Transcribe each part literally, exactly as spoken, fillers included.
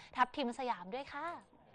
ทับทิมสยามด้วยค่ะ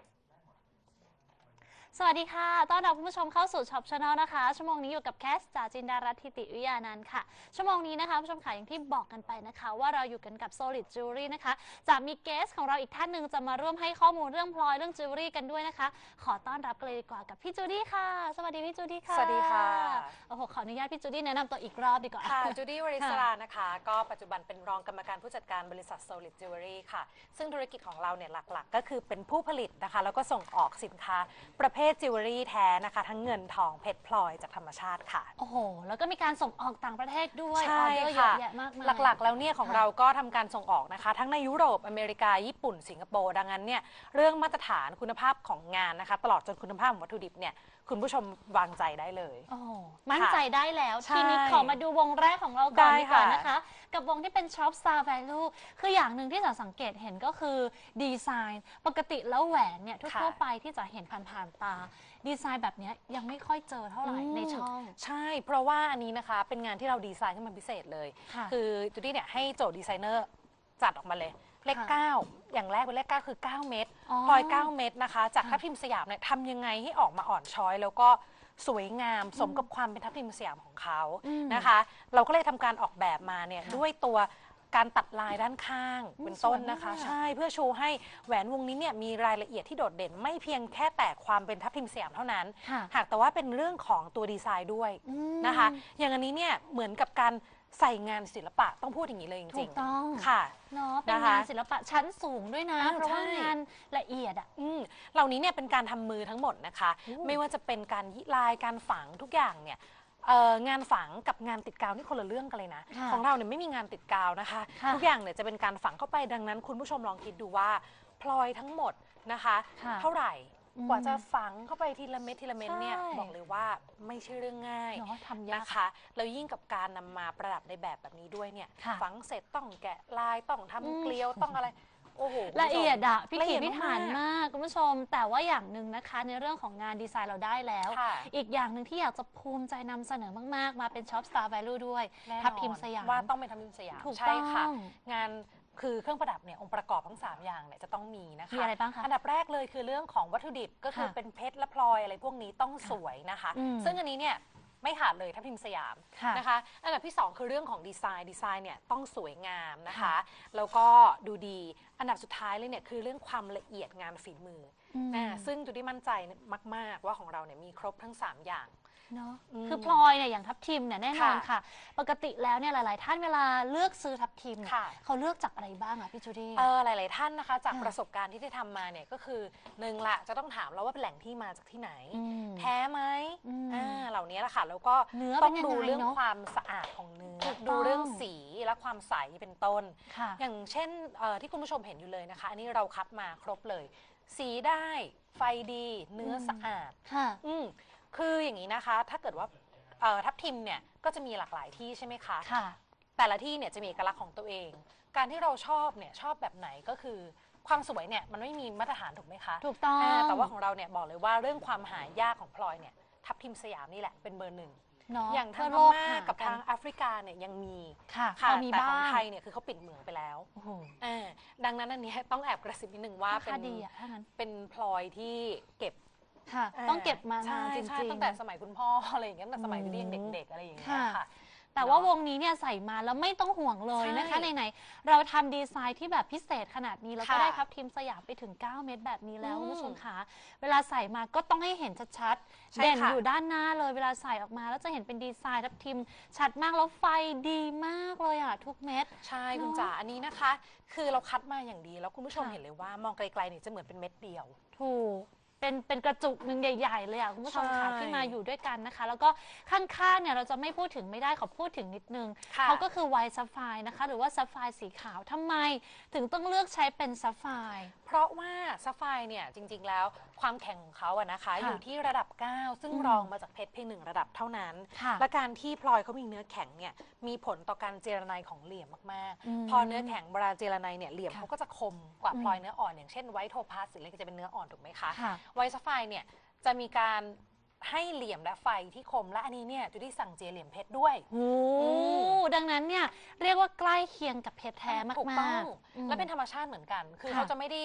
สวัสดีค่ะต้อนรับคุณผู้ชมเข้าสู่ช็อปชาแนลนะคะชั่วโมงนี้อยู่กับแคสจ่าจินดารัตน์ ธิติวิทยานันท์ค่ะชั่วโมงนี้นะคะผู้ชมค่ะอย่างที่บอกกันไปนะคะว่าเราอยู่กันกับ Solid Jewelry นะคะจะมีเกสของเราอีกท่านหนึ่งจะมาร่วมให้ข้อมูลเรื่องพลอยเรื่องจิวเวลรี่กันด้วยนะคะขอต้อนรับกันเลยดีกว่ากับพี่จูดี้ค่ะสวัสดีพี่จูดี้ค่ะสวัสดีค่ะโอ้โหขออนุญาตพี่จูดี้แนะนำตัวอีกรอบดีกว่าค่ะจูดี้วริศรานะคะก็ปัจจุบันเป็นรองกรรมการผู้จัดการบริษัท Solid Jewelry ค่ะซึ่งธุรกิจของเราเนี่ยหลักๆก็คือเป็นผู้ผลิตนะคะแล้วก็ส่งออกสินค้าประเภทจิวเวลรี่แท้นะคะทั้งเงินทองเพชรพลอยจากธรรมชาติค่ะโอ้โหแล้วก็มีการส่งออกต่างประเทศด้วยใช่ค่ะหลักๆแล้วเนี่ยของเราก็ทำการส่งออกนะคะทั้งในยุโรปอเมริกาญี่ปุ่นสิงคโปร์ดังนั้นเนี่ยเรื่องมาตรฐานคุณภาพของงานนะคะตลอดจนคุณภาพของวัตถุดิบเนี่ยคุณผู้ชมวางใจได้เลยโอ้มั่นใจได้แล้วทีนี้ขอมาดูวงแรกของเราก่อนดีกว่านะคะกับวงที่เป็น Shop Star Value คืออย่างหนึ่งที่จะสังเกตเห็นก็คือดีไซน์ปกติแล้วแหวนเนี่ยทั่วไปที่จะเห็นผ่านๆตาดีไซน์แบบนี้ยังไม่ค่อยเจอเท่าไหร่ในช่องใช่เพราะว่าอันนี้นะคะเป็นงานที่เราดีไซน์ขึ้นมาพิเศษเลยคือจูดี้เนี่ยให้โจทย์ดีไซเนอร์จัดออกมาเลยเลขเก้าอย่างแรกเป็นเลขเก้าคือเก้าเม็ดพลอยเก้าเม็ดนะคะจากทับทิมสยามเนี่ยทำยังไงให้ออกมาอ่อนช้อยแล้วก็สวยงามสมกับความเป็นทับทิมสยามของเขานะคะเราก็เลยทำการออกแบบมาเนี่ยด้วยตัวการตัดลายด้านข้างเป็นต้นนะคะใช่เพื่อโชว์ให้แหวนวงนี้เนี่ยมีรายละเอียดที่โดดเด่นไม่เพียงแค่แต่ความเป็นทับทิมสยามเท่านั้นหากแต่ว่าเป็นเรื่องของตัวดีไซน์ด้วยนะคะอย่างอันนี้เนี่ยเหมือนกับการใส่งานศิลปะต้องพูดอย่างนี้เลยจริงๆถูกต้องค่ะเนาะเป็นงานศิลปะชั้นสูงด้วยนะเพราะว่างานละเอียดอ่ะเหล่านี้เนี่ยเป็นการทำมือทั้งหมดนะคะไม่ว่าจะเป็นการยิลายการฝังทุกอย่างเนี่ยงานฝังกับงานติดกาวนี่คนละเรื่องกันเลยนะของเราเนี่ยไม่มีงานติดกาวนะคะทุกอย่างเนี่ยจะเป็นการฝังเข้าไปดังนั้นคุณผู้ชมลองคิดดูว่าพลอยทั้งหมดนะคะเท่าไหร่กว่าจะฝังเข้าไปทีละเม็ดทีละเม็ดเนี่ยบอกเลยว่าไม่ใช่เรื่องง่ายนะคะแล้วยิ่งกับการนำมาประดับในแบบแบบนี้ด้วยเนี่ยฝังเสร็จต้องแกะลายต้องทำเกลียวต้องอะไรโอ้โหละเอียดอะพิถีพิถันมากคุณผู้ชมแต่ว่าอย่างหนึ่งนะคะในเรื่องของงานดีไซน์เราได้แล้วอีกอย่างหนึ่งที่อยากจะภูมิใจนำเสนอมากๆมาเป็น Shop Star Value ด้วยทับทิมสยามว่าต้องเป็นทับทิมสยามใช่ค่ะงานคือเครื่องประดับเนี่ยองค์ประกอบทั้งสามอย่างเนี่ยจะต้องมีนะคะมีอะไรบ้างคะอันดับแรกเลยคือเรื่องของวัตถุดิบก็คือเป็นเพชรและพลอยอะไรพวกนี้ต้องสวยนะคะซึ่งอันนี้เนี่ยไม่ขาดเลยทับทิมสยามนะคะอันดับที่สองคือเรื่องของดีไซน์ดีไซน์เนี่ยต้องสวยงามนะคะแล้วก็ดูดีอันดับสุดท้ายเลยเนี่ยคือเรื่องความละเอียดงานฝีมือซึ่งจูดี้มั่นใจมากๆว่าของเราเนี่ยมีครบทั้งสามอย่างเนาะคือพลอยเนี่ยอย่างทับทิมเนี่ยแน่นอนค่ะปกติแล้วเนี่ยหลายๆท่านเวลาเลือกซื้อทับทิมเขาเลือกจากอะไรบ้างอะพี่จูดี้เออหลายๆท่านนะคะจากประสบการณ์ที่ได้ทำมาเนี่ยก็คือหนึ่งละจะต้องถามเราว่าเป็นแหล่งที่มาจากที่ไหนแท้ไหมอ่าเหล่านี้แหละค่ะแล้วก็ต้องดูเรื่องความสะอาดของเนื้อดูเรื่องสีและความใสเป็นต้นอย่างเช่นที่คุณผู้ชมเห็นอยู่เลยนะคะอันนี้เราคัดมาครบเลยสีได้ไฟดีเนื้อสะอาดอืมคืออย่างนี้นะคะถ้าเกิดว่าทับทิมเนี่ยก็จะมีหลากหลายที่ใช่ไหมคะแต่ละที่เนี่ยจะมีเอกลักษณ์ของตัวเองการที่เราชอบเนี่ยชอบแบบไหนก็คือความสวยเนี่ยมันไม่มีมาตรฐานถูกไหมคะถูกต้องแต่ว่าของเราเนี่ยบอกเลยว่าเรื่องความหายากของพลอยเนี่ยทับทิมสยามนี่แหละเป็นเบอร์หนึ่งอย่างทางพม่ากับทางแอฟริกาเนี่ยยังมีค่ะแต่ของไทยเนี่ยคือเขาปิดเมืองไปแล้วดังนั้นอันนี้ต้องแอบกระซิบนิดนึงว่าเป็นเป็นพลอยที่เก็บต้องเก็บมานานจริงๆตั้งแต่สมัยคุณพ่ออะไรอย่างเงี้ยตั้งแต่สมัยที่ยังเด็กๆอะไรอย่างเงี้ยค่ะแต่ว่าวงนี้เนี่ยใส่มาแล้วไม่ต้องห่วงเลยนะคะไหนๆเราทำดีไซน์ที่แบบพิเศษขนาดนี้แล้วก็ได้ทับทิมสยามไปถึงเก้าเม็ดแบบนี้แล้วคุณผู้ชมคะเวลาใส่มาก็ต้องให้เห็นชัดๆเด่นอยู่ด้านหน้าเลยเวลาใส่ออกมาแล้วจะเห็นเป็นดีไซน์ทับทิมชัดมากแล้วไฟดีมากเลยอ่ะทุกเม็ดใช่คุณจ๋าอันนี้นะคะคือเราคัดมาอย่างดีแล้วคุณผู้ชมเห็นเลยว่ามองไกลๆเนี่ยจะเหมือนเป็นเม็ดเดียวถูกเป็นเป็นกระจุกหนึ่งใหญ่ๆเลยอ่ะคุณผู้ชมค่ะที่มาอยู่ด้วยกันนะคะแล้วก็ข้างๆเนี่ยเราจะไม่พูดถึงไม่ได้ขอพูดถึงนิดนึงเขาก็คือไวท์ซัฟไฟร์นะคะหรือว่าซัฟไฟร์สีขาวทำไมถึงต้องเลือกใช้เป็นซัฟไฟร์เพราะว่าซัฟไฟร์เนี่ยจริงๆแล้วความแข็งของเขาอะนะคะอยู่ที่ระดับเก้าซึ่งรองมาจากเพชรเพียงหนึ่งระดับเท่านั้นและการที่พลอยเขามีเนื้อแข็งเนี่ยมีผลต่อการเจรไนของเหลี่ยมมากๆพอเนื้อแข็งเวลาเจรไนเนี่ยเหลี่ยมเขาก็จะคมกว่าพลอยเนื้ออ่อนอย่างเช่นไวท์โทพาสสีอะไรก็จะเป็นเนื้ออ่อนถูกไหมคะไวท์ซัฟไฟร์เนี่ยจะมีการให้เหลี่ยมและไฟที่คมและอันนี้เนี่ยจูดี้สั่งเจเหลี่ยมเพชรด้วยโอ้ดังนั้นเนี่ยเรียกว่าใกล้เคียงกับเพชรแท้มากๆและเป็นธรรมชาติเหมือนกันคือเขาจะไม่ได้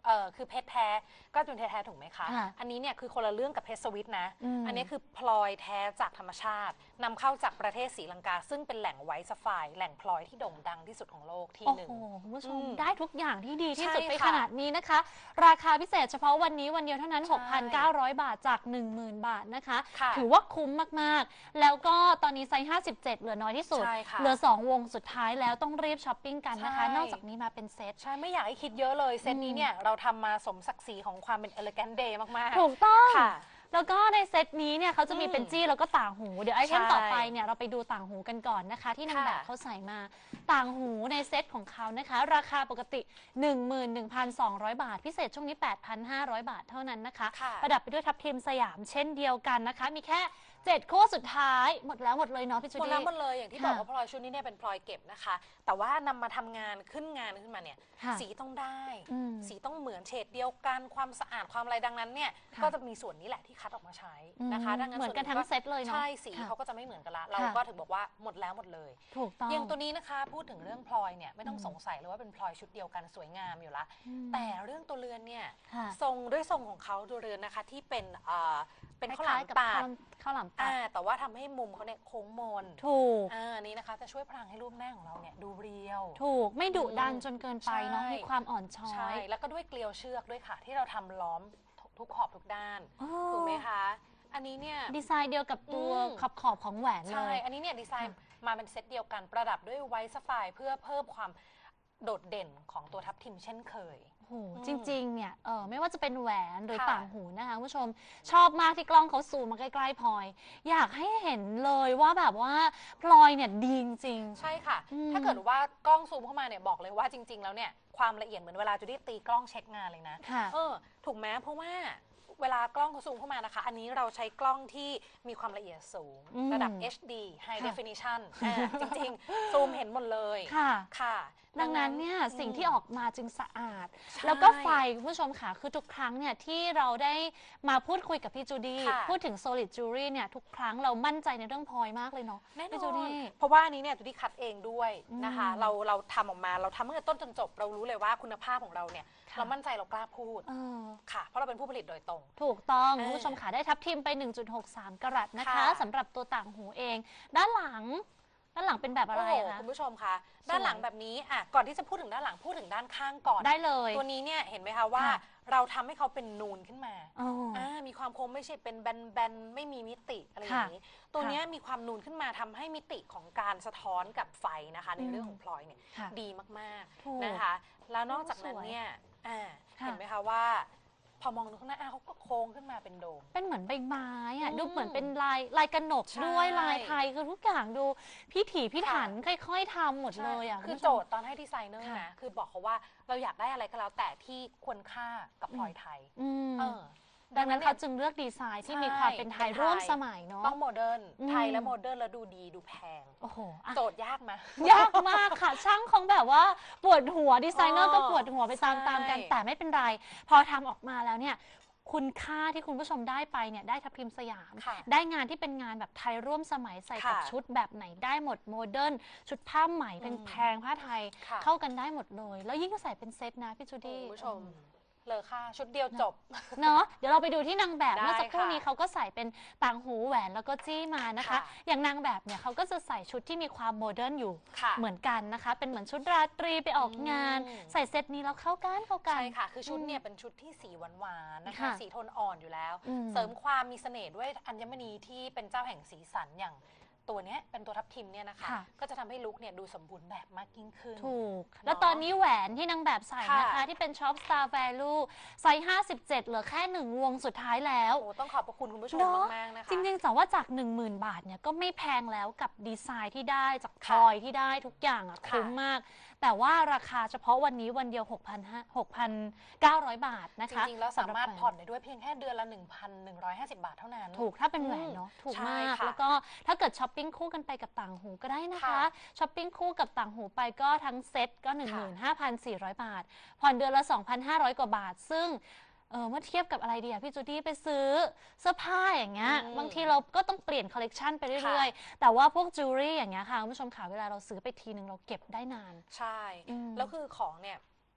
เออคือเพชรแท้ก็เป็นเพชรแท้ถูกไหมคะ อันนี้เนี่ยคือคนละเรื่องกับเพชรสวิตนะ อันนี้คือพลอยแท้จากธรรมชาตินำเข้าจากประเทศศรีลังกาซึ่งเป็นแหล่งไวท์ซัฟไฟร์แหล่งพลอยที่โด่งดังที่สุดของโลกที่หนึ่งโอ้โหคุณผู้ชมได้ทุกอย่างที่ดีที่สุดใช่ไปค่ะขนาดนี้นะคะ ราคาพิเศษเฉพาะวันนี้วันเดียวเท่านั้นใช่หกพันเก้าร้อย บาทจาก หนึ่งหมื่น บาทนะคะค่ะถือว่าคุ้มมากๆ แล้วก็ตอนนี้ไซส์ห้าสิบเจ็ดเหลือน้อยที่สุดใช่ค่ะเหลือสองวงสุดท้ายแล้วต้องรีบช้อปปิ้งกันนะคะใช่นอกจากนี้มาเป็นเซตใช่ไม่อยากให้คิดเยอะเลยเซตนี้เนี่ยเราทำมาสมศักดิ์ศรีของความเป็น elegant day มากๆถูกต้องค่ะแล้วก็ในเซตนี้เนี่ยเขาจะมีอืมเป็นจี้แล้วก็ต่างหู เดี๋ยวไอเทมใช่ต่อไปเนี่ยเราไปดูต่างหูกันก่อนนะคะ ที่นางค่ะแบบเขาใส่มาต่างหูในเซตของเขานะคะ ราคาปกติ หนึ่งหมื่นหนึ่งพันสองร้อย บาท พิเศษช่วงนี้ แปดพันห้าร้อย บาทเท่านั้นนะคะค่ะประดับไปด้วยทับทิมสยามเช่นเดียวกันนะคะ มีแค่เจ็ดคู่สุดท้ายหมดแล้วหมดเลยเนาะพี่จูหมดดี้แล้วหมดเลยอย่างที่ค่ะบอกว่าพลอยชุดนี้เนี่ยเป็นพลอยเก็บนะคะ แต่ว่านำมาทำงานขึ้นงานขึ้นมาเนี่ยค่ะสีต้องได้อืมสีต้องเหมือนเฉดเดียวกันความสะอาดความอะไรดังนั้นเนี่ยค่ะก็จะมีส่วนนี้แหละที่คัดออกมาใช้นะคะอืมดังนั้นเหมือนกันส่วทั้งเซตเลยเนาะใช่สีค่ะเขาก็จะไม่เหมือนกันละเราค่ะก็ถึงบอกว่าหมดแล้วหมดเลยถูกต้องอย่างตัวนี้นะคะพูดถึงเรื่องพลอยเนี่ยไม่ต้องอืมสงสัยเลยว่าเป็นพลอยชุดเดียวกันสวยงามอยู่ละอืมแต่เรื่องตัวเรือนเนี่ยค่ะทรงด้วยทรงของเขาตัวเรือนนะคะที่เป็นเอ่อเป็นข้าวหคลาล้าม ยๆกับตัดข้าวหลามตัดอ่าแต่ว่าทำให้มุมเขาเนี่ยโค้งมนถูกอ่านี่นะคะจะช่วยพรางให้รูปหน้าของเราเนี่ยดูเรียวถูกไม่ดุดันอืมจนเกินไปเนาะใช่มีความอ่อนช้อใช่ยแล้วก็ด้วยเกลียวเชือกด้วยค่ะ ที่เราทำล้อมทุกขอบทุกด้านอ๋อถูกไหมคะ อันนี้เนี่ยดีไซน์เดียวกับตัวอืมขอบขอบของแหวนเลใช่ยอันนี้เนี่ยดีไซน์มาเป็นเซตเดียวกันประดับด้วยไวท์ซัฟไฟร์เพื่อเพิ่มความโดดเด่นของตัวทับทิมเช่นเคยโอ้โหจริงๆ เนี่ยเออไม่ว่าจะเป็นแหวนหรือค่ะต่างหูนะคะคุณผู้ชม ชอบมากที่กล้องเขาซูมมาใกล้ๆพลอย อยากให้เห็นเลยว่าแบบว่าพลอยเนี่ยดีจริงใช่ค่ะอืมถ้าเกิดว่ากล้องซูมเข้ามาเนี่ยบอกเลยว่าจริง ๆ แล้วเนี่ยความละเอียดเหมือนเวลาจูดี้ตีกล้องเช็คงานเลยนะค่ะเออถูกไหมเพราะว่าเวลากล้องเขาซูมเข้ามานะคะ อันนี้เราใช้กล้องที่มีความละเอียดสูงอืมระดับ เอช ดี High ค่ะ Definition อ่าจริงๆ ซูมเห็นหมดเลยค่ะค่ะดังนั้นเนี่ยอืมสิ่งที่ออกมาจึงสะอาดใช่แล้วก็ไฟคุณผู้ชมค่ะคือทุกครั้งเนี่ยที่เราได้มาพูดคุยกับพี่จูดี้ค่ะพูดถึง solid jewelry เนี่ยทุกครั้งเรามั่นใจในเรื่องพลอยมากเลยเนาะแน่นพี่อจูนดี้เพราะว่าอันนี้เนี่ยจูดี้คัดเองด้วยนะคะอืมเราเราทำออกมาเราทำตั้งแต่ต้นจนจบ เรารู้เลยว่าคุณภาพของเราเนี่ยค่ะเรามั่นใจเรากล้าพูดเออค่ะ เพราะเราเป็นผู้ผลิตโดยตรงถูกต้องเออคุณผู้ชมค่ะได้ทับทิมไป หนึ่งจุดหกสาม กะรัตนะคะค่ะสำหรับตัวต่างหูเอง ด้านหลัง ด้านหลังเป็นแบบอะไรโอ้โหอะคะคุณผู้ชมคะด้านหลังแบบนี้อ่ะก่อนที่จะพูดถึงด้านหลังพูดถึงด้านข้างก่อนได้เลยตัวนี้เนี่ยเห็นไหมคะว่าค่ะเราทำให้เขาเป็นนูนขึ้นมาอ๋อออ่ามีความโค้งไม่ใช่เป็นแบนๆไม่มีมิติอะไรอย่างนี้ ตัวเนี้ยมีความนูนขึ้นมาทำให้มิติของการสะท้อนกับไฟนะคะ ในอืมเรื่องของพลอยเนี่ยค่ะดีมากถูกๆนะคะ แล้วนอกจากนั้นสวยเนี่ยอ่าค่ะเห็นไหมคะว่า พอมองดูข้างหน้าอ้าวเขาก็โค้งขึ้นมาเป็นโดมเป็นเหมือนใบไม้อะอืมดูเหมือนเป็นลายลายกระหนกใช่ด้วยลายไทยคือทุกอย่างดูพิถีพิถันค่ะค่อยๆทำหมดเลยอะคือณผู้ชมโจทย์ตอนให้ดีไซเนอร์ค่ะนะคือบอกเขาว่าเราอยากได้อะไรก็แล้วแต่ที่ควรค่ากับพลอยไทยอืมเออดังนั้นยเขาจึงเลือกดีไซน์ที่ใช่มีความเป็นไทยเป็นไทยร่วมสมัยเนาะต้องโมเดิร์นอืมไทยและโมเดิร์นแล้วดูดีดูแพงโอ้โหอะโจทย์ยากไหมยากมากค่ะ ช่างคงแบบว่าปวดหัวดีไซเนอร์อ๋อก็ปวดหัวไปตามใช่ตามกันแต่ไม่เป็นไร พอทำออกมาแล้วเนี่ยคุณค่าที่คุณผู้ชมได้ไปเนี่ยได้ทับทิมสยามค่ะได้งานที่เป็นงานแบบไทยร่วมสมัยใส่กับค่ะชุดแบบไหนได้หมดโมเดิร์นชุดผ้าไหมเป็นอืมแพงผ้าไทยค่ะเข้ากันได้หมดเลย แล้วยิ่งใส่เป็นเซตนะพี่จูคุณดี้ผู้ชมเลอค่าชุดเดียวจบเนาะเดี๋ยวเราไปดูที่นางแบบได้เมื่อสักครู่ค่ะนี้เขาก็ใส่เป็นต่างหูแหวนแล้วก็จี้มานะคะค่ะอย่างนางแบบเนี่ยเขาก็จะใส่ชุดที่มีความโมเดิร์นอยู่ค่ะเหมือนกันนะคะ เป็นเหมือนชุดราตรีไปออกงานอืมใส่เซตนี้แล้วเข้ากันเข้ากันใช่ค่ะ คือชุดเนี่ยเป็นชุดที่สีหวานๆนะคะค่ะสีโทนอ่อนอยู่แล้วอืมเสริมความมีเสน่ห์ด้วยอัญมณีที่เป็นเจ้าแห่งสีสันอย่างตัวเนี้ยเป็นตัวทับทิมเนี่ยนะคะค่ะก็จะทำให้ลุคเนี่ยดูสมบูรณ์แบบมากยิ่งขึ้นถูก แล้วตอนนี้แหวนที่นางแบบใส่นะคะค่ะที่เป็นช็อป Star Value ไซส์ห้าสิบเจ็ดเหลือแค่หนึ่งวงสุดท้ายแล้วโอ้ต้องขอบพระคุณคุณผู้ชมเนอะมากๆนะคะจริงๆแต่ว่าจาก หนึ่งหมื่น บาทเนี่ยก็ไม่แพงแล้วกับดีไซน์ที่ได้จากพลค่ะอยที่ได้ทุกอย่างอะค่ะคุ้มมาก แต่ว่าราคาเฉพาะวันนี้วันเดียว หกพันเก้าร้อย บาทนะจคะริงๆแล้วสามารถำหบแหวนผ่อนได้ด้วยเพียงแค่เดือนละ หนึ่งพันหนึ่งร้อยห้าสิบ บาทเท่านั้นถูกถ้าเป็นแหวนเนาะถูกใช่มากค่ะแล้วก็ถ้าเกิดช้อปปิ้งคู่กันไปกับต่างหูก็ได้นะคะค่ะช้อปปิ้งคู่กับต่างหูไปก็ทั้งเซ็ตก็ หนึ่งหมื่นห้าพันสี่ร้อย บาท ผ่อนเดือนละ สองพันห้าร้อย กว่าบาท ซึ่งเออเมื่อเทียบกับอะไรดีอะพี่จูดี้ไปซื้อเสื้อผ้าอย่างเงี้ยอืมบางทีเราก็ต้องเปลี่ยนคอลเลกชันไปเรื่อยๆ แต่ว่าพวกจิวเวลรี่อย่างเงี้ยค่ะคุณผู้ชมค่ะเวลาเราซื้อไปทีนึงเราเก็บได้นานใช่อืมแล้วคือของเนี่ย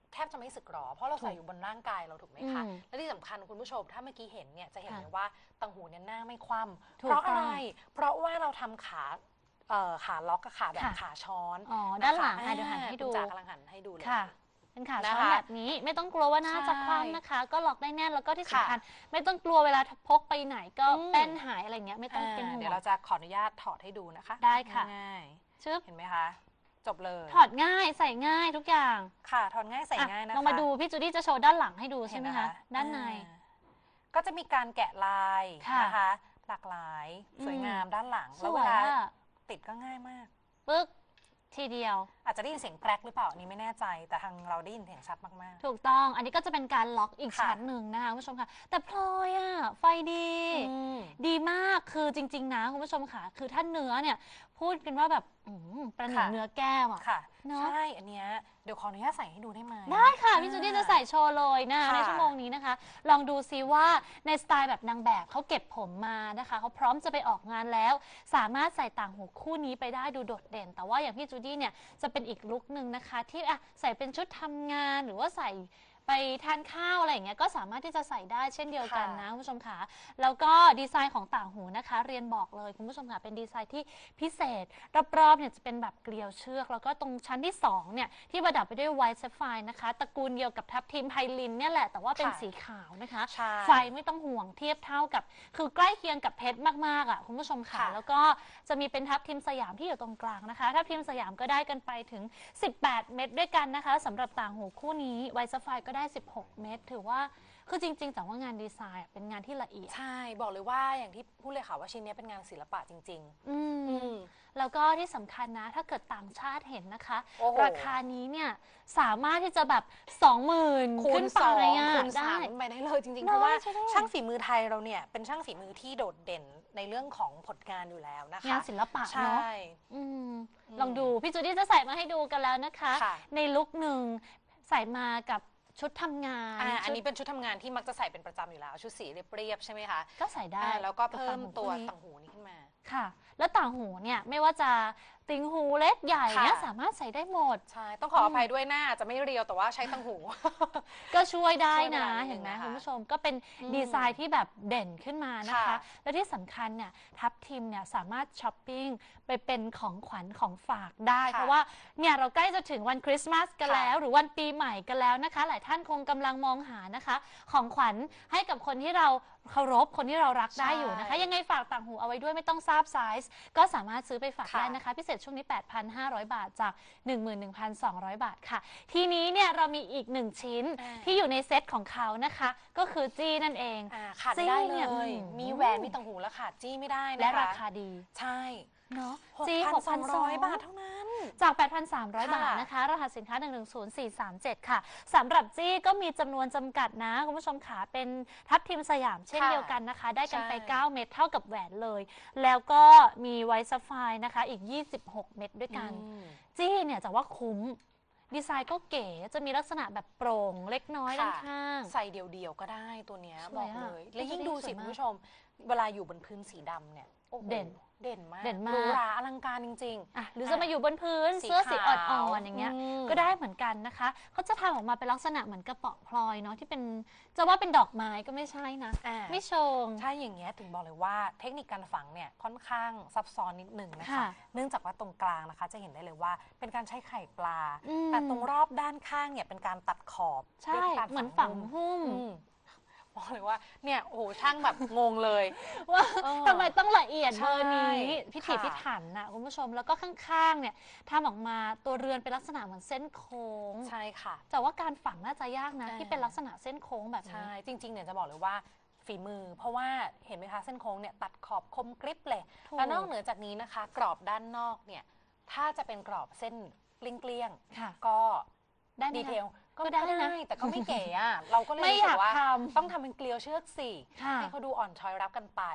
แทบจะไม่สึกหรอเพราะเราใส่อยู่บนร่างกายเราถูกไหมคะอืมและที่สำคัญคุณผู้ชมถ้าเมื่อกี้เห็นเนี่ยจะเห็นค่ะเลยว่าต่างหูเนี่ยหน้าไม่คว่ำถูเพกราะต้อะองไร เพราะว่าเราทำขาเอ่อขาล็อกกับขาแบบค่ะขาช้อนอ๋อนะคะด้านหลังอ่ะเดี๋ยวหันให้ดูคุณจ๋ากำลังหันให้ดูเลยค่ะ เป็นขานะคะช้อนแบบนี้ไม่ต้องกลัวว่าหน้าใช่จะคว่ำนะคะ ก็ล็อกได้แน่นแล้วก็ที่สำคัญค่ะไม่ต้องกลัวเวลาพกไปไหนก็อืมแป้นหายอะไรเงี้ยไม่ต้องเป็นอ่าห่เดี๋ยววงเราจะขออนุญาตถอดให้ดูนะคะได้ค่ะง่ายชึบๆเห็นไหมคะ จบเลยถอดง่ายใส่ง่ายทุกอย่างค่ะถอดง่ายใส่อ่ะง่ายนะคะลองมาดูพี่จูดี้จะโชว์ด้านหลังให้ดูใช่ไหมเนคะ ด้านในอ่ก็จะมีการแกะลายค่ะนะคะ หลากหลายอืมสวยงามด้านหลังสแล้ววเวย ลาอ่ะติดก็ง่ายมากปึ๊กทีเดียวอาจจะได้ยินเสียงแกรกหรือเปล่าอันนี้ไม่แน่ใจ แต่ทางเราได้ยินเสียงชัดมากถูกต้อง อันนี้ก็จะเป็นการล็อกอีกค่ะชั้นหนึ่งนะคะคุณผู้ชมค่ะ แต่พลอยอ่ะไฟดีๆอืมดีมากคือจริง ๆ นะคุณผู้ชมค่ะ คือถ้าเนื้อเนี่ยพูดกันว่าแบบอืมประหนึ่งค่ะเนื้อแก้วอ่ะค่ะเนอะใช่อันเนี้ยเดี๋ยวขออนุญาตใส่ให้ดูได้ไหมได้ค่ะอ่าพี่จูดี้จะใส่โชว์เลยนะคะค่ะในชั่วโมงนี้นะคะ ลองดูซิว่าในสไตล์แบบนางแบบเขาเก็บผมมานะคะเขาพร้อมจะไปออกงานแล้ว สามารถใส่ต่างหูคู่นี้ไปได้ดูโดดเด่น แต่ว่าอย่างพี่จูดี้เนี่ยจะเป็นอีกลุคนึงนะคะ ที่อ่ะใส่เป็นชุดทำงานหรือว่าใส่ไปทานข้าวอะไรอย่างเงี้ยก็สามารถที่จะใส่ได้เช่นเดียวกันค่ะนะคุณผู้ชมค่ะแล้วก็ดีไซน์ของต่างหูนะคะ เรียนบอกเลยคุณผู้ชมค่ะเป็นดีไซน์ที่พิเศษรอบๆเนี่ยจะเป็นแบบเกลียวเชือก แล้วก็ตรงชั้นที่สองเนี่ยที่ประดับไปด้วยไวท์แซฟไฟร์นะคะตระกูลเดียวกับทับทิมไพลินเนี่ยแหละแต่ว่าเป็นค่ะสีขาวนะคะใช่ไฟไม่ต้องห่วงเทียบเท่ากับ คือใกล้เคียงกับเพชรมากๆอ่ะคุณผู้ชมค่ะค่ะแล้วก็จะมีเป็นทับทิมสยามที่อยู่ตรงกลางนะคะ ทับทิมสยามก็ได้กันไปถึงสิบแปดเม็ดด้วยกันนะคะสำหรับต่างหูคู่นี้ไวท์แซฟไฟร์ก็ได้สิบหกเม็ดถือว่าคือจริงๆแต่ว่างานดีไซน์อะเป็นงานที่ละเอียดใช่บอกเลยว่าอย่างที่พูดเลยค่ะว่าชิ้นนี้เป็นงานศิลปะจริงอืๆ อืมมแล้วก็ที่สำคัญนะถ้าเกิดต่างชาติเห็นนะคะโอ้โหราคานี้เนี่ยสามารถที่จะแบบสองหมื่นคูขึ้ณนสไปองอ่ะคูณได้สามขึ้นไปได้เลยจริงๆเนอะเพราะว่าใช่ได้ช่างฝีมือไทยเราเนี่ยเป็นช่างฝีมือที่โดดเด่นในเรื่องของผลงานอยู่แล้วนะคะงานศิลปะใช่เนาะ อืมอืมลองดูพี่จูดี้จะใส่มาให้ดูกันแล้วนะคะค่ะในลุคหนึ่งใส่มากับชุดทำงานอ่าอันชุดนี้เป็นชุดทำงานที่มักจะใส่เป็นประจำอยู่แล้ว ชุดสีเรียบๆใช่ไหมคะก็ใส่ได้อ่าแล้วก็เพิ่มบตัวต่างหูต่างหูนี้ขึ้นมาค่ะ แล้วต่างหูเนี่ยไม่ว่าจะติ่งหูเล็กใหญ่เนี่ยค่ะสามารถใส่ได้หมดใช่ต้องขออภัยด้วยหน้าอาจจะไม่เรียวแต่ว่าใช้ต่างหูก็ช่วยได้ช่วยเวนะลานิดนึงเห็นไหมนะคะคุณผู้ชมก็เป็นอืมดีไซน์ที่แบบเด่นขึ้นมานะคะค่ะและที่สำคัญเนี่ยทัพทีมเนี่ยสามารถช้อปปิ้งไปเป็นของขวัญของฝากได้ค่ะเพราะว่าเนี่ยเราใกล้จะถึงวันคริสต์มาสกันค่ะแล้ว หรือวันปีใหม่กันแล้วนะคะ หลายท่านคงกำลังมองหานะคะ ของขวัญให้กับคนที่เราเคารพคนที่เรารักได้อยู่นะคะ ยังไงฝากต่างหูเอาไว้ด้วยไม่ต้องทราบไซส์ก็สามารถซื้อไปฝากค่ะได้นะคะ พิเศษช่วงนี้ แปดพันห้าร้อย บาทจาก หนึ่งหมื่นหนึ่งพันสองร้อย บาทค่ะ ทีนี้เนี่ยเรามีอีกหนึ่งชิ้นอ่าที่อยู่ในเซตของเขานะคะ ก็คือจี้นั่นเองอ่าขาดไม่ได้จี้เนี่เลย ยอืมมีแหวนมีต่างหูแล้วขาดจี้ไม่ได้นะคะและราคาดีใช่เนาะหกจี้พันสองร้อยหกพันสองบาทเท่านั้นจาก แปดพันสามร้อยค่ะบาทนะคะ รหัสสินค้า หนึ่งหนึ่งศูนย์สี่สามเจ็ด ค่ะสำหรับจี้ก็มีจำนวนจำกัดนะ คุณผู้ชมขาเป็นทับทิมสยามเช่นค่ะเดียวกันนะคะ ได้กันไปใช่เก้า เม็ดเท่ากับแหวนเลย แล้วก็มีไวท์ซัฟไฟร์นะคะ อีก ยี่สิบหก เม็ดด้วยกันอืมจี้เนี่ยจะว่าคุ้ม ดีไซน์ก็เก๋ จะมีลักษณะแบบโปร่งเล็กน้อยด้านค่ะข้างใส่เดี่ยวๆก็ได้ตัวเนี้ยสบวอย กอะเลย และยิ่งดูสิสวยมากคุณผู้ชม เวลาอยู่บนพื้นสีดำเนี่ยโอ้โหเด่นเด่นมากเด่นมากหรูหราอลังการจริงอ่ะหรือจะมาอยู่บนพื้นสีเสื้อสีอ่ขาวอนๆอย่างเงี้ยอืมก็ได้เหมือนกันนะคะเขาจะทำออกมาเป็นลักษณะเหมือนกระเป๋าพลอยเนาะที่เป็นจะว่าเป็นดอกไม้ก็ไม่ใช่นะๆอ่าไม่เชิงใช่อย่างเงี้ยถึงบอกเลยว่าเทคนิคการฝังเนี่ยค่อนข้างซับซ้อนนิดหนึ่งนะคะค่ะเนื่องจากว่าตรงกลางนะคะ จะเห็นได้เลยว่าเป็นการใช้ไข่ปลาอืมแต่ตรงรอบด้านข้างเนี่ยเป็นการตัดขอบใช่ด้วยการเหมือนฝังหุ้มหุ้มอืมบอกเลยว่าเนี่ยโอ้โหช่างแบบงงเลยว่าเออทำไมต้องละเอียดเบอร์นี้ใช่พิถีค่ะพิถันนะคุณผู้ชมแล้วก็ข้างๆเนี่ยทำออกมาตัวเรือนเป็นลักษณะเหมือนเส้นโค้งใช่ค่ะแต่ว่าการฝังน่าจะยากนะอ่าที่เป็นลักษณะเส้นโค้งแบบนี้ใช่จริงๆเนี่ยจะบอกเลยว่าฝีมือ เพราะว่าเห็นไหมคะเส้นโค้งเนี่ยตัดขอบคมกริบเลยถูกและนอกเหนือจากนี้นะคะ กรอบด้านนอกเนี่ยถ้าจะเป็นกรอบเส้นเกลี้ยงค่ะๆก็ได้ไหมดีเทลก็ได้นะแต่ก็ไม่เก๋อะเราก็เลยไม่รู้อสึยากกว่าทำต้องทำเป็นเกลียวเชือกสี่ค่ะให้เขาดูอ่อนช้อยรับกันไป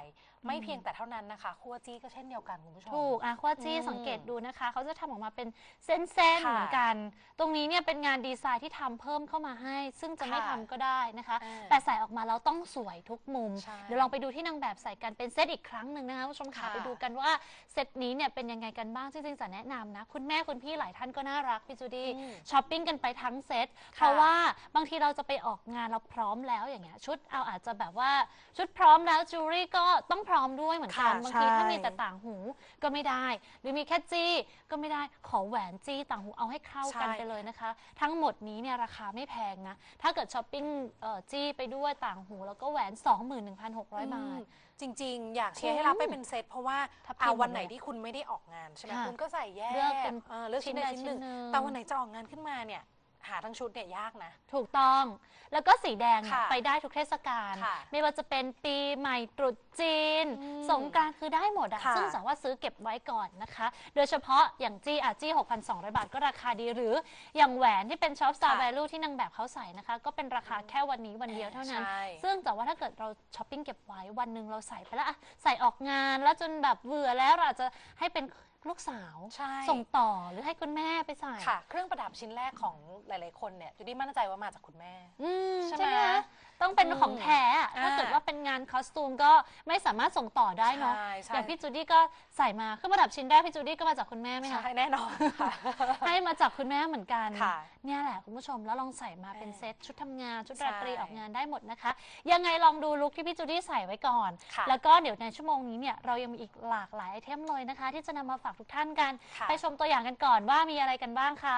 ไม่เพียงแต่เท่านั้นนะคะคั่วจี้ก็เช่นเดียวกันคุณผู้ชมถูกอ่ะคั่วจี้สังเกตดูนะคะเขาจะทำออกมาเป็นเส้นๆเหมือนกันตรงนี้เนี่ยเป็นงานดีไซน์ที่ทำเพิ่มเข้ามาให้ซึ่งจะไม่ทำก็ได้นะคะแต่ใส่ออกมาแล้วต้องสวยทุกมุมเดี๋ยวลองไปดูที่นางแบบใส่กันเป็นเซตอีกครั้งหนึ่งนะคะผู้ชมขาไปดูกันว่าเซตนี้เนี่ยเป็นยังไงกันบ้างจริงๆจะแนะนำนะคุณแม่คุณพี่หลายท่านก็น่ารักพี่จูดี้ช้อปปิ้งกันไปทั้งเซตเพราะว่าบางทีเราจะไปออกงานเราพร้อมแล้วอย่างเงี้ยชุดเอาอาจจะแบบว่าชุดพร้อมแล้วจิวเวลรี่ก็ต้องพร้อมด้วยเหมือนกันบางทีถ้ามีแต่ต่างหูก็ไม่ได้หรือมีแค่จี้ก็ไม่ได้ขอแหวนจี้ต่างหูเอาให้เข้ากันไปเลยนะคะทั้งหมดนี้เนี่ยราคาไม่แพงนะถ้าเกิดช้อปปิ้งจี้ไปด้วยต่างหูแล้วก็แหวน สองหมื่นหนึ่งพันหกร้อย บาทจริงๆอยากเชียร์ให้รับไปเป็นเซตเพราะว่าเอาวันไหนที่คุณไม่ได้ออกงานใช่ไหมคุณก็ใส่แยกเลือกเป็นเลือกชิ้นใดชิ้นหนึ่งแต่วันไหนจะออกงานขึ้นมาเนี่ยหาทั้งชุดเนี่ยยากนะถูกต้องแล้วก็สีแดงไปได้ทุกเทศกาลไม่ว่าจะเป็นปีใหม่ตรุษจีนสงกรานต์คือได้หมดอะซึ่งสามารถซื้อเก็บไว้ก่อนนะคะโดยเฉพาะอย่างจี้อาจี้ หกพันสองร้อย บาทก็ราคาดีหรืออย่างแหวนที่เป็นช็อปสตาร์แวลูที่นางแบบเขาใส่นะคะก็เป็นราคาแค่วันนี้วันเดียวเท่านั้นซึ่งแต่ว่าถ้าเกิดเราช้อปปิ้งเก็บไว้วันหนึ่งเราใส่ไปแล้วใส่ออกงานแล้วจนแบบเบื่อแล้วเราอาจจะให้เป็นลูกสาวส่งต่อหรือให้คุณแม่ไปใส่ค่ะเครื่องประดับชิ้นแรกของหลายๆคนเนี่ยจูดี้มั่นใจว่ามาจากคุณแม่ใช่ไหมต้องเป็นของแท้ถ้าเกิดว่าเป็นงานคอสตูมก็ไม่สามารถส่งต่อได้เนาะอย่างพี่จูดี้ก็ใส่มาเครื่องประดับชิ้นแรกพี่จูดี้ก็มาจากคุณแม่ไหมคะใช่แน่นอนให้มาจากคุณแม่เหมือนกันเนี่ยแหละคุณผู้ชมแล้วลองใส่มาเป็นเซตชุดทำงานชุดราตรีออกงานได้หมดนะคะยังไงลองดูลุคที่พี่จูดี้ใส่ไว้ก่อนแล้วก็เดี๋ยวในชั่วโมงนี้เนี่ยเรายังมีอีกหลากหลายไอเทมเลยนะคะที่จะนำมาฝากทุกท่านกันไปชมตัวอย่างกันก่อนว่ามีอะไรกันบ้างค่ะ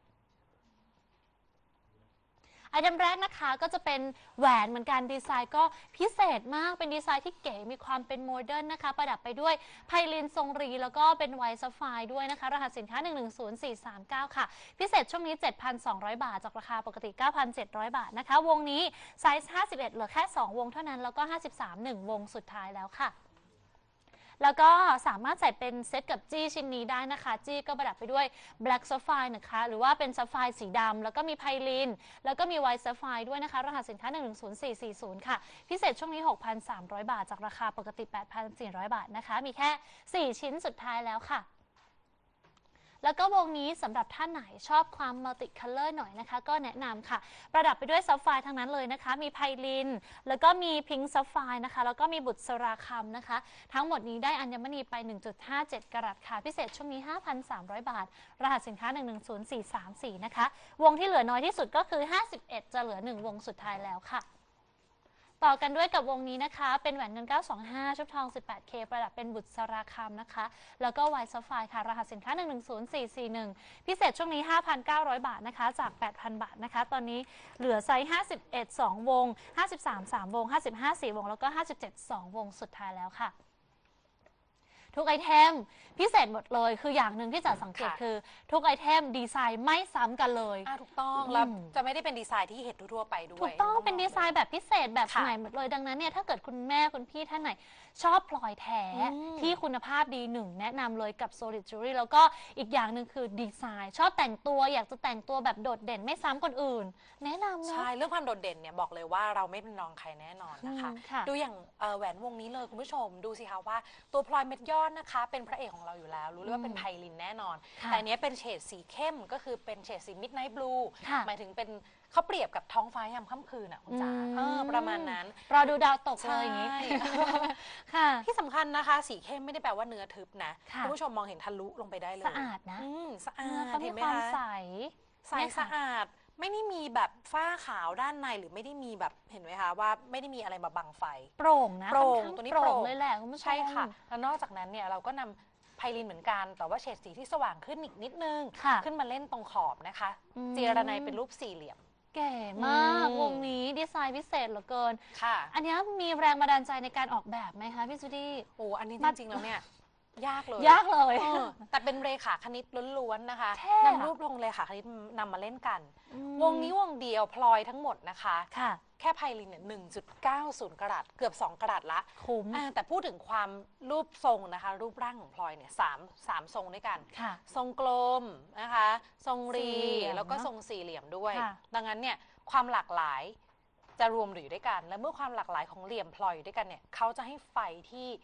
ไอเทมแรกนะคะก็จะเป็นแหวนเหมือนกันดีไซน์ก็พิเศษมากเป็นดีไซน์ที่เก๋มีความเป็นโมเดิร์นนะคะประดับไปด้วยไพลินทรงรีแล้วก็เป็นไวท์ซัฟไฟร์ด้วยนะคะรหัสสินค้าหนึ่งหนึ่งศูนย์สี่สามเก้าค่ะพิเศษช่วงนี้ เจ็ดพันสองร้อย บาทจากราคาปกติ เก้าพันเจ็ดร้อย บาทนะคะวงนี้ไซส์ห้าสิบเอ็ดเหลือแค่สองวงเท่านั้นแล้วก็ห้าสิบสามหนึ่งวงสุดท้ายแล้วค่ะแล้วก็สามารถใส่เป็นเซตกับจี้ชิ้นนี้ได้นะคะจี้ก็ประดับไปด้วย Black Sapphire นะคะหรือว่าเป็น Sapphire สีดำแล้วก็มีไพลินแล้วก็มี White Sapphire ด้วยนะคะรหัสสินค้าหนึ่งหนึ่งศูนย์สี่สี่ศูนย์ค่ะพิเศษช่วงนี้ หกพันสามร้อย บาทจากราคาปกติ แปดพันสี่ร้อย บาทนะคะมีแค่สี่ชิ้นสุดท้ายแล้วค่ะแล้วก็วงนี้สำหรับท่านไหนชอบความมัลติคัลเลอร์หน่อยนะคะก็แนะนำค่ะประดับไปด้วยซัฟไฟร์ทั้งนั้นเลยนะคะมีไพลินแล้วก็มีพิงค์ซัฟไฟร์นะคะแล้วก็มีบุษราคำนะคะทั้งหมดนี้ได้อัญมณีไป หนึ่งจุดห้าเจ็ด กะรัตค่ะพิเศษช่วงนี้ ห้าพันสามร้อย บาทรหัสสินค้าหนึ่งหนึ่งศูนย์สี่สามสี่นะคะวงที่เหลือน้อยที่สุดก็คือห้าสิบเอ็ดจะเหลือหนึ่งวงสุดท้ายแล้วค่ะต่อกันด้วยกับวงนี้นะคะเป็นแหวนเงินเก้าสองห้าชุบทอง สิบแปดเค ประดับเป็นบุษราคำนะคะแล้วก็ไวท์ซัฟไฟร์ค่ะรหัสสินค้าหนึ่งหนึ่งศูนย์สี่สี่หนึ่งพิเศษช่วงนี้ ห้าพันเก้าร้อย บาทนะคะจาก แปดพัน บาทนะคะตอนนี้เหลือไซส์ห้าสิบเอ็ด สองวงห้าสิบสาม สามวงห้าสิบห้า สี่วงแล้วก็ห้าสิบเจ็ด สองวงสุดท้ายแล้วค่ะทุกไอเทมพิเศษหมดเลยคืออย่างหนึ่งที่จะสังเกตคือทุกไอเทมดีไซน์ไม่ซ้ำกันเลยถูกต้องแล้วจะไม่ได้เป็นดีไซน์ที่เห็นทั่วไปด้วยถูกต้องเป็นดีไซน์แบบพิเศษแบบใหม่หมดเลยดังนั้นเนี่ยถ้าเกิดคุณแม่คุณพี่ท่านไหนชอบพลอยแท้ที่คุณภาพดีหนึ่งแนะนำเลยกับ Solid Jewelry แล้วก็อีกอย่างหนึ่งคือดีไซน์ชอบแต่งตัวอยากจะแต่งตัวแบบโดดเด่นไม่ซ้ำคนอื่นแนะนำนะใช่เรื่องความโดดเด่นเนี่ยบอกเลยว่าเราไม่เป็นรองใครแน่นอนนะคะดูอย่างแหวนวงนี้เลยคุณผู้ชมดูสิคะว่าตัวพลอยเม็ดยอดนะคะเป็นพระเอกของเราอยู่แล้วรู้เลยว่าเป็นไพลินแน่นอนแต่อันนี้เป็นเฉดสีเข้มก็คือเป็นเฉดสีมิดไนท์บลูหมายถึงเป็นเขาเปรียบกับท้องฟ้ายามค่ำคืนอ่ะคุณจ๋าประมาณนั้นรอดูดาวตกเลยอย่างนี้ค่ะที่สำคัญนะคะสีเข้มไม่ได้แปลว่าเนื้อทึบนะคุณผู้ชมมองเห็นทะลุลงไปได้เลยสะอาดนะสะอาดเห็นไหมคะใสใสสะอาดไม่ได้มีแบบฝ้าขาวด้านในหรือไม่ได้มีแบบเห็นไหมคะว่าไม่ได้มีอะไรมาบังไฟโปร่งนะโปร่งตัวนี้โปร่งเลยแหละคุณผู้ชมใช่ค่ะแล้วนอกจากนั้นเนี่ยเราก็นำไพลินเหมือนกันแต่ว่าเฉดสีที่สว่างขึ้นอีกนิดนึงขึ้นมาเล่นตรงขอบนะคะเจรไนเป็นรูปสี่เหลี่ยมเก๋มากวงนี้ดีไซน์พิเศษเหลือเกินค่ะอันนี้มีแรงบันดาลใจในการออกแบบไหมคะพี่จูดี้โอ้อันนี้จริงๆแล้วเนี่ยยากเลยยากเลยแต่เป็นเรขาคณิตล้วนๆนะคะนำรูปลงเรขาคณิตนำมาเล่นกันวงนี้วงเดียวพลอยทั้งหมดนะคะค่ะแค่ไพลินเนี่ย หนึ่งจุดเก้าศูนย์ กะรัตเกือบสองกะรัตละคุ้มแต่พูดถึงความรูปทรงนะคะรูปร่างของพลอยเนี่ยสามสามทรงด้วยกันทรงกลมนะคะทรงรีแล้วก็ทรงสี่เหลี่ยมด้วยดังนั้นเนี่ยความหลากหลายจะรวมอยู่ด้วยกันและเมื่อความหลากหลายของเหลี่ยมพลอยอยู่ด้วยกันเนี่ยเขาจะให้ไฟที่